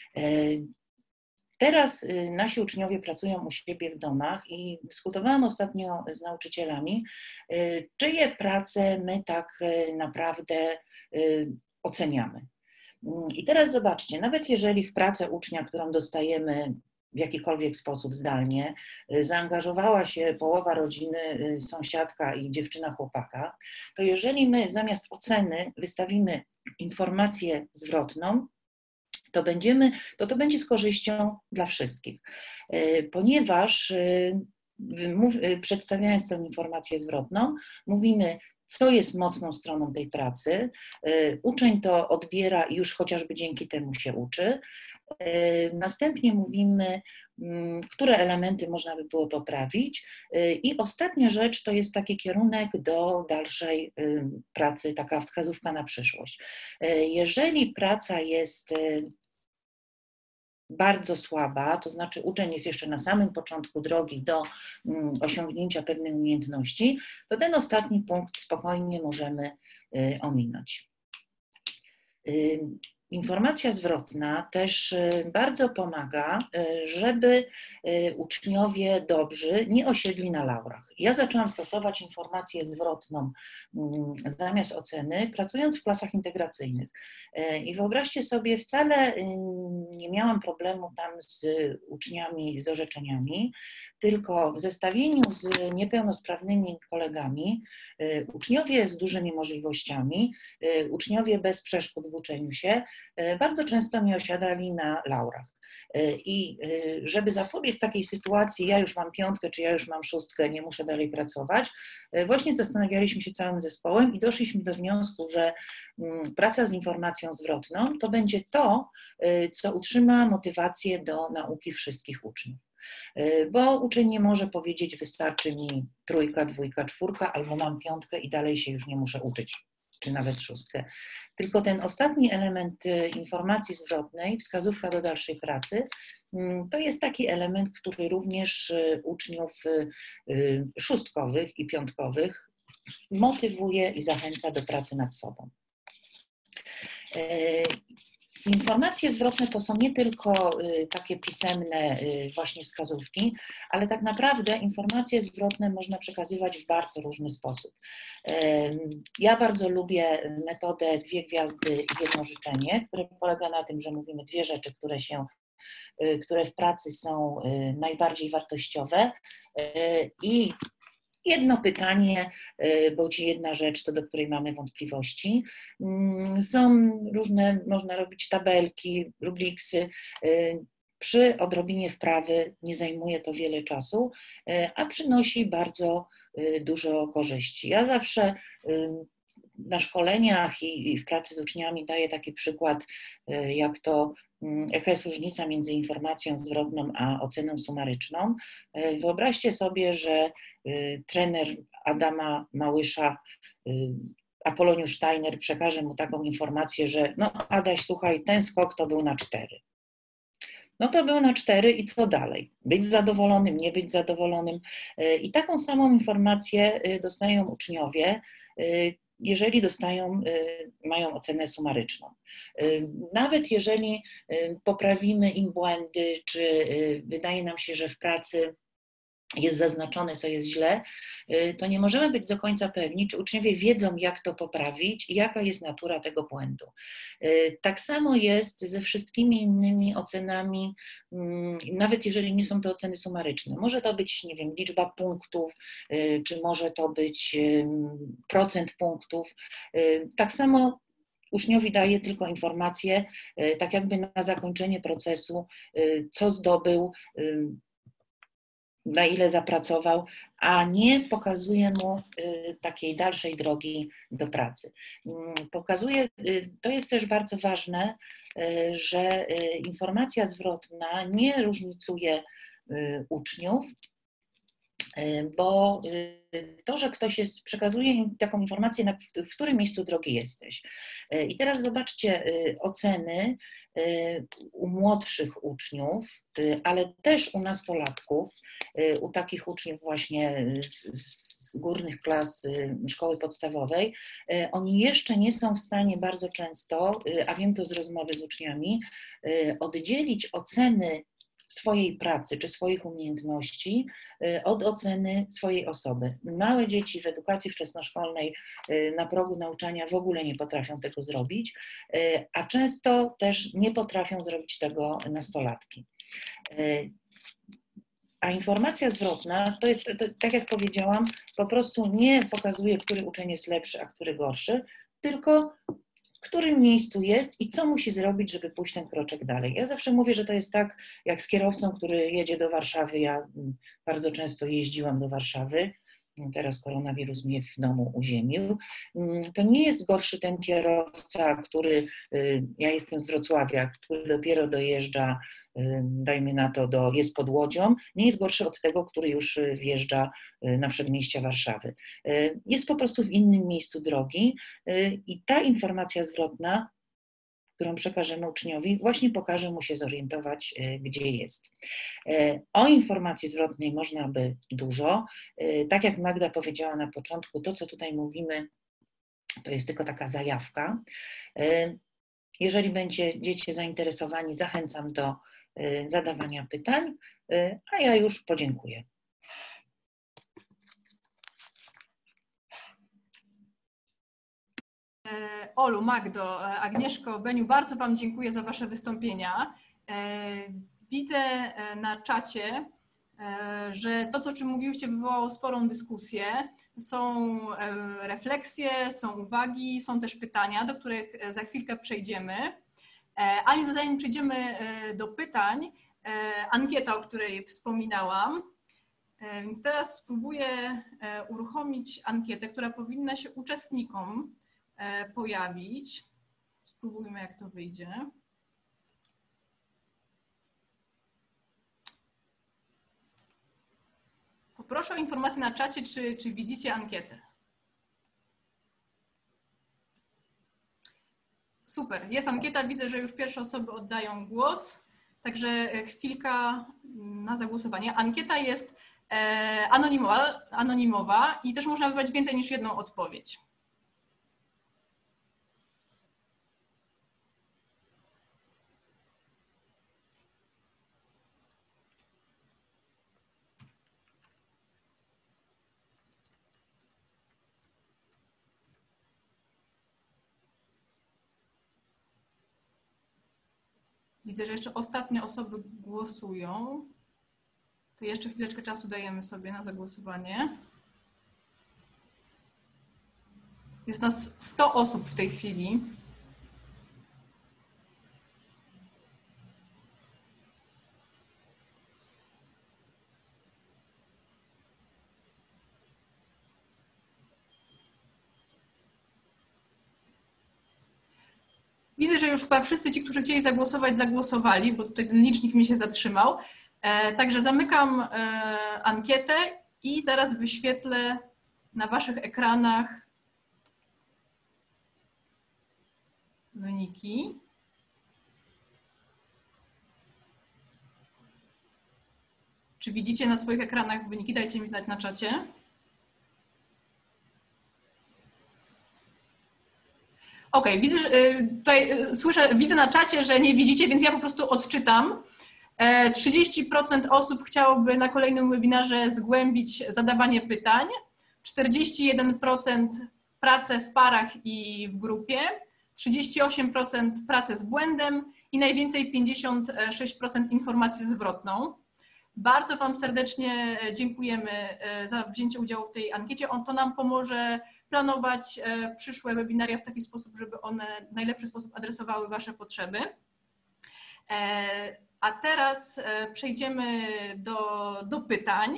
S5: Teraz nasi uczniowie pracują u siebie w domach i dyskutowałam ostatnio z nauczycielami, czyje prace my tak naprawdę oceniamy. I teraz zobaczcie, nawet jeżeli w pracę ucznia, którą dostajemy w jakikolwiek sposób zdalnie, zaangażowała się połowa rodziny, sąsiadka i dziewczyna chłopaka, to jeżeli my zamiast oceny wystawimy informację zwrotną, to będzie z korzyścią dla wszystkich, ponieważ przedstawiając tę informację zwrotną, mówimy, co jest mocną stroną tej pracy, uczeń to odbiera i już chociażby dzięki temu się uczy. Następnie mówimy które elementy można by było poprawić. I ostatnia rzecz to jest taki kierunek do dalszej pracy, taka wskazówka na przyszłość. Jeżeli praca jest bardzo słaba, to znaczy uczeń jest jeszcze na samym początku drogi do osiągnięcia pewnej umiejętności, to ten ostatni punkt spokojnie możemy ominąć. Informacja zwrotna też bardzo pomaga, żeby uczniowie dobrzy nie osiedli na laurach. Ja zaczęłam stosować informację zwrotną zamiast oceny, pracując w klasach integracyjnych. I wyobraźcie sobie, wcale nie miałam problemu tam z uczniami z orzeczeniami, tylko w zestawieniu z niepełnosprawnymi kolegami, uczniowie z dużymi możliwościami, uczniowie bez przeszkód w uczeniu się, bardzo często nie osiadali na laurach. I żeby zapobiec takiej sytuacji, ja już mam 5, czy ja już mam 6, nie muszę dalej pracować, właśnie zastanawialiśmy się całym zespołem i doszliśmy do wniosku, że praca z informacją zwrotną to będzie to, co utrzyma motywację do nauki wszystkich uczniów. Bo uczeń nie może powiedzieć, wystarczy mi 3, 2, 4, albo mam 5 i dalej się już nie muszę uczyć, czy nawet 6. Tylko ten ostatni element informacji zwrotnej, wskazówka do dalszej pracy, to jest taki element, który również uczniów 6 i 5 motywuje i zachęca do pracy nad sobą. Informacje zwrotne to są nie tylko takie pisemne właśnie wskazówki, ale tak naprawdę informacje zwrotne można przekazywać w bardzo różny sposób. Ja bardzo lubię metodę 2 gwiazdy i 1 życzenie, które polega na tym, że mówimy 2 rzeczy, które w pracy są najbardziej wartościowe i 1 pytanie, bądź 1 rzecz, co do której mamy wątpliwości. Są różne, można robić tabelki, rubriksy. Przy odrobinie wprawy nie zajmuje to wiele czasu, a przynosi bardzo dużo korzyści. Ja zawsze na szkoleniach i w pracy z uczniami daję taki przykład, jaka jest różnica między informacją zwrotną a oceną sumaryczną. Wyobraźcie sobie, że trener Adama Małysza, Apoloniusz Steiner, przekaże mu taką informację, że no Adaś, słuchaj, ten skok to był na 4. No to był na 4 i co dalej? Być zadowolonym, nie być zadowolonym. I taką samą informację dostają uczniowie, jeżeli mają ocenę sumaryczną. Nawet jeżeli poprawimy im błędy, czy wydaje nam się, że w pracy jest zaznaczone, co jest źle, to nie możemy być do końca pewni, czy uczniowie wiedzą, jak to poprawić i jaka jest natura tego błędu. Tak samo jest ze wszystkimi innymi ocenami, nawet jeżeli nie są to oceny sumaryczne. Może to być, nie wiem, liczba punktów, czy może to być procent punktów. Tak samo uczniowi daje tylko informację, tak jakby na zakończenie procesu, co zdobył, na ile zapracował, a nie pokazuje mu takiej dalszej drogi do pracy. To jest też bardzo ważne, że informacja zwrotna nie różnicuje uczniów, bo to, że ktoś przekazuje im taką informację, w którym miejscu drogi jesteś. I teraz zobaczcie oceny u młodszych uczniów, ale też u nastolatków, u takich uczniów właśnie z górnych klas szkoły podstawowej. Oni jeszcze nie są w stanie bardzo często, a wiem to z rozmowy z uczniami, oddzielić oceny swojej pracy czy swoich umiejętności od oceny swojej osoby. Małe dzieci w edukacji wczesnoszkolnej na progu nauczania w ogóle nie potrafią tego zrobić, a często też nie potrafią zrobić tego nastolatki. A informacja zwrotna to jest, tak jak powiedziałam, po prostu nie pokazuje, który uczeń jest lepszy, a który gorszy, tylko w którym miejscu jest i co musi zrobić, żeby pójść ten kroczek dalej. Ja zawsze mówię, że to jest tak jak z kierowcą, który jedzie do Warszawy. Ja bardzo często jeździłam do Warszawy teraz koronawirus mnie w domu uziemił, to nie jest gorszy ten kierowca, który, ja jestem z Wrocławia, który dopiero dojeżdża, dajmy na to, jest pod Łodzią, nie jest gorszy od tego, który już wjeżdża na przedmieścia Warszawy. Jest po prostu w innym miejscu drogi i ta informacja zwrotna, którą przekażemy uczniowi, właśnie pokaże mu się zorientować, gdzie jest. O informacji zwrotnej można by dużo. Tak jak Magda powiedziała na początku, to co tutaj mówimy, to jest tylko taka zajawka. Jeżeli będziecie zainteresowani, zachęcam do zadawania pytań, a ja już podziękuję.
S1: Olu, Magdo, Agnieszko, Beniu, bardzo Wam dziękuję za Wasze wystąpienia. Widzę na czacie, że to, o czym mówiłyście, wywołało sporą dyskusję. Są refleksje, są uwagi, są też pytania, do których za chwilkę przejdziemy. Ale zanim przejdziemy do pytań, ankieta, o której wspominałam. Więc teraz spróbuję uruchomić ankietę, która powinna się uczestnikom pojawić. Spróbujmy, jak to wyjdzie. Poproszę o informację na czacie, czy widzicie ankietę. Super, jest ankieta, widzę, że już pierwsze osoby oddają głos, także chwilka na zagłosowanie. Ankieta jest anonimowa i też można wybrać więcej niż jedną odpowiedź. Widzę, że jeszcze ostatnie osoby głosują. To jeszcze chwileczkę czasu dajemy sobie na zagłosowanie. Jest nas 100 osób w tej chwili. Widzę, że już chyba wszyscy ci, którzy chcieli zagłosować, zagłosowali, bo tutaj ten licznik mi się zatrzymał. Także zamykam ankietę i zaraz wyświetlę na Waszych ekranach wyniki. Czy widzicie na swoich ekranach wyniki? Dajcie mi znać na czacie. Okej, widzę, że tutaj widzę na czacie, że nie widzicie, więc ja po prostu odczytam. 30% osób chciałoby na kolejnym webinarze zgłębić zadawanie pytań, 41% pracę w parach i w grupie, 38% pracę z błędem i najwięcej 56% informację zwrotną. Bardzo Wam serdecznie dziękujemy za wzięcie udziału w tej ankiecie. To nam pomoże planować przyszłe webinaria w taki sposób, żeby one w najlepszy sposób adresowały Wasze potrzeby. A teraz przejdziemy do pytań.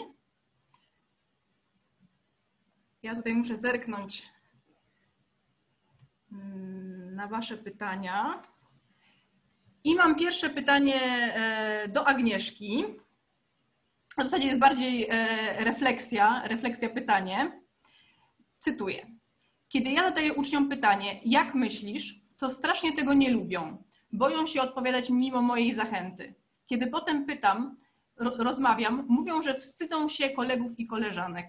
S1: Ja tutaj muszę zerknąć na Wasze pytania. I mam pierwsze pytanie do Agnieszki. W zasadzie jest bardziej refleksja pytanie. Cytuję. Kiedy ja zadaję uczniom pytanie, jak myślisz, to strasznie tego nie lubią. Boją się odpowiadać mimo mojej zachęty. Kiedy potem pytam, rozmawiam, mówią, że wstydzą się kolegów i koleżanek.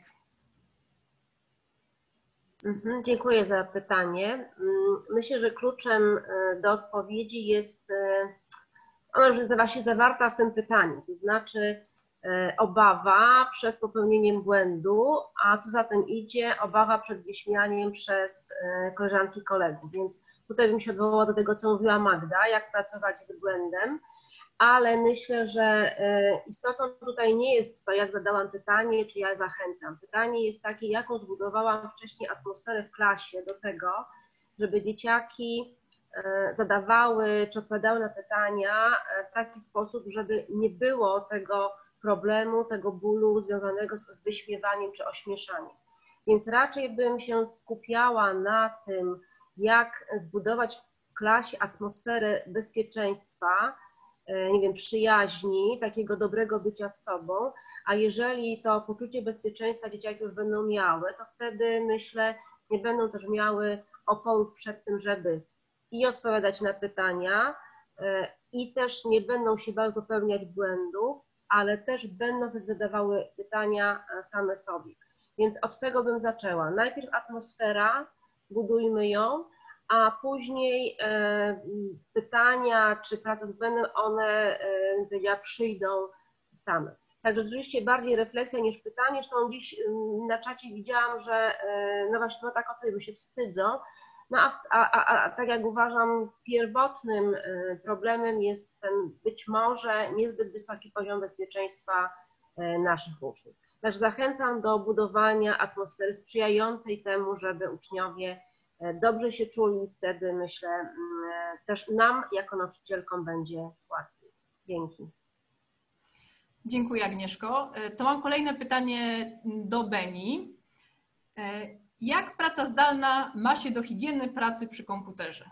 S3: Dziękuję za pytanie. Myślę, że kluczem do odpowiedzi jest, ona już jest właśnie zawarta w tym pytaniu, to znaczy obawa przed popełnieniem błędu, a co za tym idzie, obawa przed wyśmianiem przez koleżanki i kolegów. Więc tutaj bym się odwołała do tego, co mówiła Magda, jak pracować z błędem, ale myślę, że istotą tutaj nie jest to, jak zadałam pytanie, czy ja zachęcam. Pytanie jest takie, jaką zbudowałam wcześniej atmosferę w klasie do tego, żeby dzieciaki zadawały czy odpowiadały na pytania w taki sposób, żeby nie było tego problemu, tego bólu związanego z wyśmiewaniem czy ośmieszaniem. Więc raczej bym się skupiała na tym, jak zbudować w klasie atmosferę bezpieczeństwa, nie wiem, przyjaźni, takiego dobrego bycia z sobą, a jeżeli to poczucie bezpieczeństwa dzieciaki już będą miały, to wtedy myślę, nie będą też miały oporów przed tym, żeby i odpowiadać na pytania, i też nie będą się bały popełniać błędów, ale też będą też zadawały pytania same sobie. Więc od tego bym zaczęła. Najpierw atmosfera, budujmy ją, a później pytania czy praca z błędem, one przyjdą same. Także rzeczywiście bardziej refleksja niż pytanie. Zresztą dziś na czacie widziałam, że no właśnie no tak odpowiedź, bo się wstydzą. No a tak jak uważam, pierwotnym problemem jest ten być może niezbyt wysoki poziom bezpieczeństwa naszych uczniów. Także zachęcam do budowania atmosfery sprzyjającej temu, żeby uczniowie dobrze się czuli. Wtedy myślę, też nam jako nauczycielkom będzie łatwiej. Dzięki.
S1: Dziękuję, Agnieszko. To mam kolejne pytanie do Beni. Jak praca zdalna ma się do higieny pracy przy komputerze?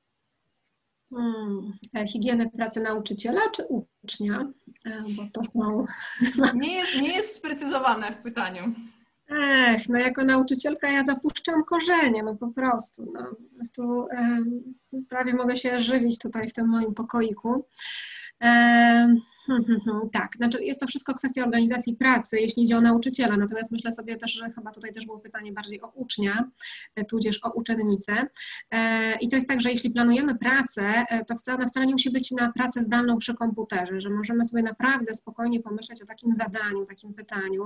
S4: Higieny pracy nauczyciela czy ucznia? Bo to są...
S1: Nie jest sprecyzowane w pytaniu.
S4: No jako nauczycielka ja zapuszczam korzenie, no po prostu. No, po prostu prawie mogę się żywić tutaj w tym moim pokoiku. Tak, znaczy jest to wszystko kwestia organizacji pracy, jeśli idzie o nauczyciela, natomiast myślę sobie też, że chyba tutaj też było pytanie bardziej o ucznia, tudzież o uczennicę. I to jest tak, że jeśli planujemy pracę, to ona wcale nie musi być na pracę zdalną przy komputerze, że możemy sobie naprawdę spokojnie pomyśleć o takim zadaniu, takim pytaniu,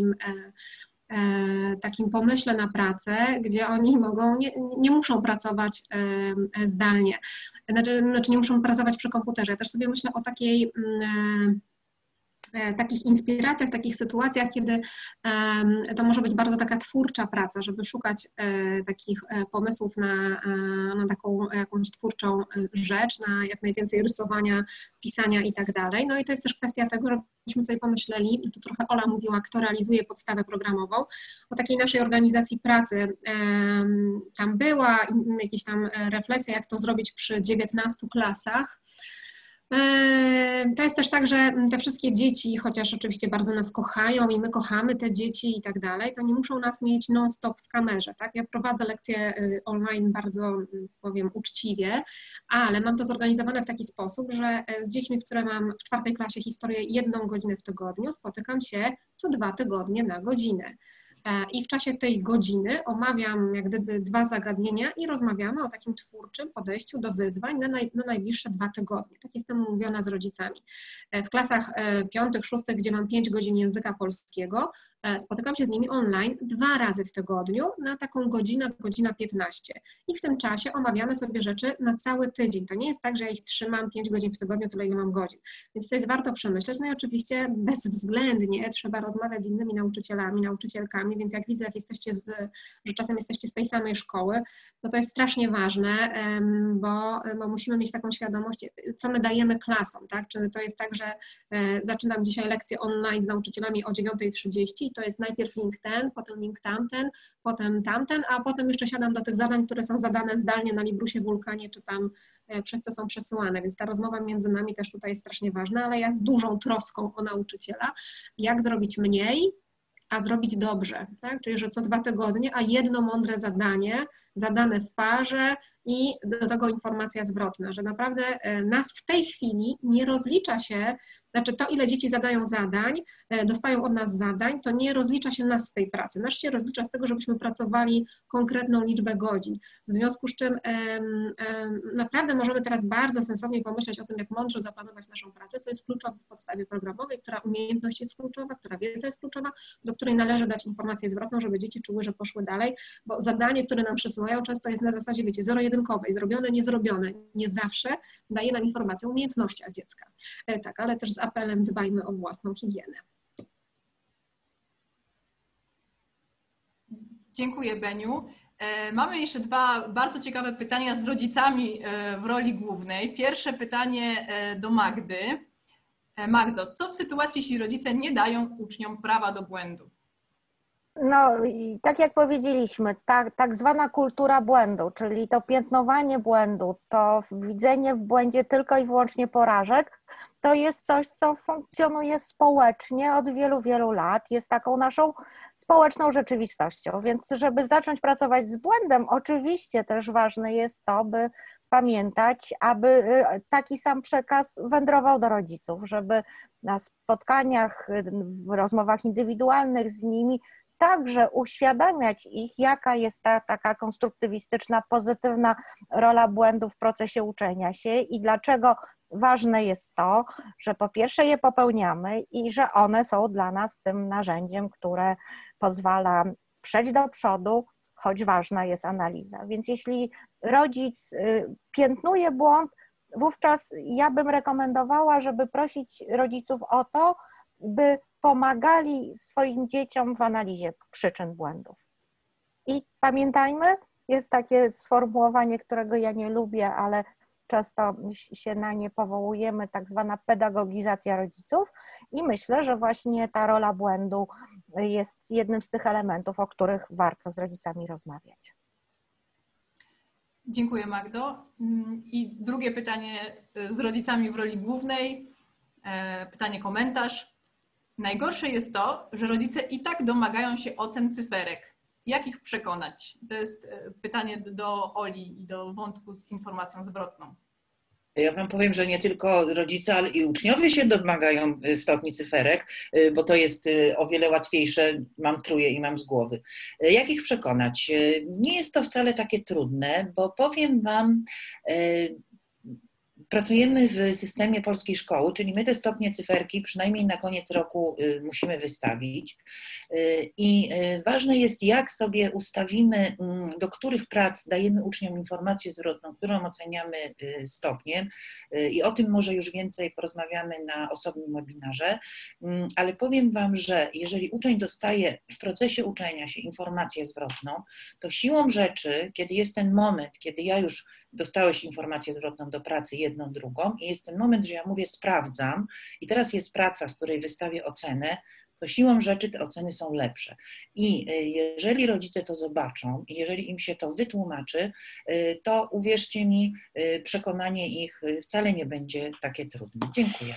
S4: takim pomyśle na pracę, gdzie oni nie muszą pracować zdalnie, znaczy nie muszą pracować przy komputerze. Ja też sobie myślę o takich inspiracjach, takich sytuacjach, kiedy to może być bardzo taka twórcza praca, żeby szukać takich pomysłów na taką jakąś twórczą rzecz, na jak najwięcej rysowania, pisania i tak dalej. No i to jest też kwestia tego, żebyśmy sobie pomyśleli, to trochę Ola mówiła, kto realizuje podstawę programową, o takiej naszej organizacji pracy. Tam była jakaś tam refleksja, jak to zrobić przy 19 klasach. To jest też tak, że te wszystkie dzieci, chociaż oczywiście bardzo nas kochają i my kochamy te dzieci i tak dalej, to nie muszą nas mieć non-stop w kamerze, tak? Ja prowadzę lekcje online bardzo, powiem, uczciwie, ale mam to zorganizowane w taki sposób, że z dziećmi, które mam w 4. klasie historię 1 godzinę w tygodniu, spotykam się co 2 tygodnie na godzinę. I w czasie tej godziny omawiam jak gdyby 2 zagadnienia i rozmawiamy o takim twórczym podejściu do wyzwań na najbliższe 2 tygodnie. Tak jestem umówiona z rodzicami. W klasach 5., 6., gdzie mam 5 godzin języka polskiego, spotykam się z nimi online 2 razy w tygodniu na taką godzinę, godzina 15. I w tym czasie omawiamy sobie rzeczy na cały tydzień. To nie jest tak, że ja ich trzymam 5 godzin w tygodniu, tyle ile mam godzin. Więc to jest warto przemyśleć. No i oczywiście bezwzględnie trzeba rozmawiać z innymi nauczycielami, nauczycielkami, więc jak widzę, że czasem jesteście z tej samej szkoły, no to jest strasznie ważne, bo musimy mieć taką świadomość, co my dajemy klasom, tak? Czy to jest tak, że zaczynam dzisiaj lekcję online z nauczycielami o 9:30, to jest najpierw link ten, potem link tamten, potem tamten, a potem jeszcze siadam do tych zadań, które są zadane zdalnie na Librusie, Wulkanie, czy tam przez co są przesyłane, więc ta rozmowa między nami też tutaj jest strasznie ważna, ale ja z dużą troską o nauczyciela, jak zrobić mniej, a zrobić dobrze, tak? Czyli że co 2 tygodnie, a jedno mądre zadanie, zadane w parze i do tego informacja zwrotna, że naprawdę nas w tej chwili nie rozlicza się, znaczy to, ile dzieci zadają zadań, dostają od nas zadań, to nie rozlicza się nas z tej pracy. Nas się rozlicza z tego, żebyśmy pracowali konkretną liczbę godzin. W związku z czym naprawdę możemy teraz bardzo sensownie pomyśleć o tym, jak mądrze zaplanować naszą pracę, co jest kluczowe w podstawie programowej, która umiejętność jest kluczowa, która wiedza jest kluczowa, do której należy dać informację zwrotną, żeby dzieci czuły, że poszły dalej, bo zadanie, które nam przysyłają, często jest na zasadzie, wiecie, zero-jedynkowej, zrobione, niezrobione. Nie zawsze daje nam informację o umiejętnościach dziecka. Tak, ale też z apelem dbajmy o własną higienę.
S1: Dziękuję, Beniu. Mamy jeszcze 2 bardzo ciekawe pytania z rodzicami w roli głównej. Pierwsze pytanie do Magdy. Magdo, co w sytuacji, jeśli rodzice nie dają uczniom prawa do błędu?
S2: No i tak jak powiedzieliśmy, tak zwana kultura błędu, czyli to piętnowanie błędu, to widzenie w błędzie tylko i wyłącznie porażek, to jest coś, co funkcjonuje społecznie od wielu, wielu lat, jest taką naszą społeczną rzeczywistością, więc żeby zacząć pracować z błędem, oczywiście też ważne jest to, by pamiętać, aby taki sam przekaz wędrował do rodziców, żeby na spotkaniach, w rozmowach indywidualnych z nimi także uświadamiać ich, jaka jest ta taka konstruktywistyczna, pozytywna rola błędu w procesie uczenia się i dlaczego ważne jest to, że po pierwsze je popełniamy i że one są dla nas tym narzędziem, które pozwala przejść do przodu, choć ważna jest analiza. Więc jeśli rodzic piętnuje błąd, wówczas ja bym rekomendowała, żeby prosić rodziców o to, by pomagali swoim dzieciom w analizie przyczyn błędów. I pamiętajmy, jest takie sformułowanie, którego ja nie lubię, ale często się na nie powołujemy, tak zwana pedagogizacja rodziców i myślę, że właśnie ta rola błędu jest jednym z tych elementów, o których warto z rodzicami rozmawiać.
S1: Dziękuję, Magdo. I drugie pytanie z rodzicami w roli głównej, pytanie komentarz. Najgorsze jest to, że rodzice i tak domagają się ocen cyferek. Jak ich przekonać? To jest pytanie do Oli i do wątku z informacją zwrotną.
S5: Ja wam powiem, że nie tylko rodzice, ale i uczniowie się domagają stopni cyferek, bo to jest o wiele łatwiejsze, mam truje i mam z głowy. Jak ich przekonać? Nie jest to wcale takie trudne, bo powiem wam, pracujemy w systemie polskiej szkoły, czyli my te stopnie cyferki przynajmniej na koniec roku musimy wystawić i ważne jest, jak sobie ustawimy, do których prac dajemy uczniom informację zwrotną, którą oceniamy stopniem i o tym może już więcej porozmawiamy na osobnym webinarze, ale powiem wam, że jeżeli uczeń dostaje w procesie uczenia się informację zwrotną, to siłą rzeczy, kiedy jest ten moment, kiedy ja już dostałeś informację zwrotną do pracy, jedną, drugą i jest ten moment, że ja mówię sprawdzam i teraz jest praca, z której wystawię ocenę, to siłą rzeczy te oceny są lepsze. I jeżeli rodzice to zobaczą i jeżeli im się to wytłumaczy, to uwierzcie mi, przekonanie ich wcale nie będzie takie trudne. Dziękuję.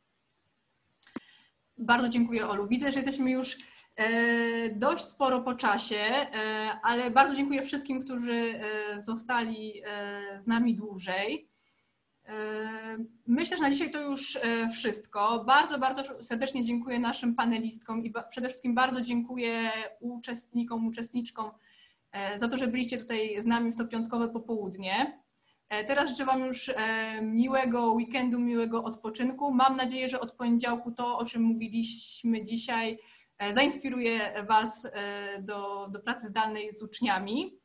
S1: Bardzo dziękuję, Olu. Widzę, że jesteśmy już dość sporo po czasie, ale bardzo dziękuję wszystkim, którzy zostali z nami dłużej. Myślę, że na dzisiaj to już wszystko. Bardzo, bardzo serdecznie dziękuję naszym panelistkom i przede wszystkim bardzo dziękuję uczestnikom, uczestniczkom za to, że byliście tutaj z nami w to piątkowe popołudnie. Teraz życzę wam już miłego weekendu, miłego odpoczynku. Mam nadzieję, że od poniedziałku to, o czym mówiliśmy dzisiaj, zainspiruje was do pracy zdalnej z uczniami.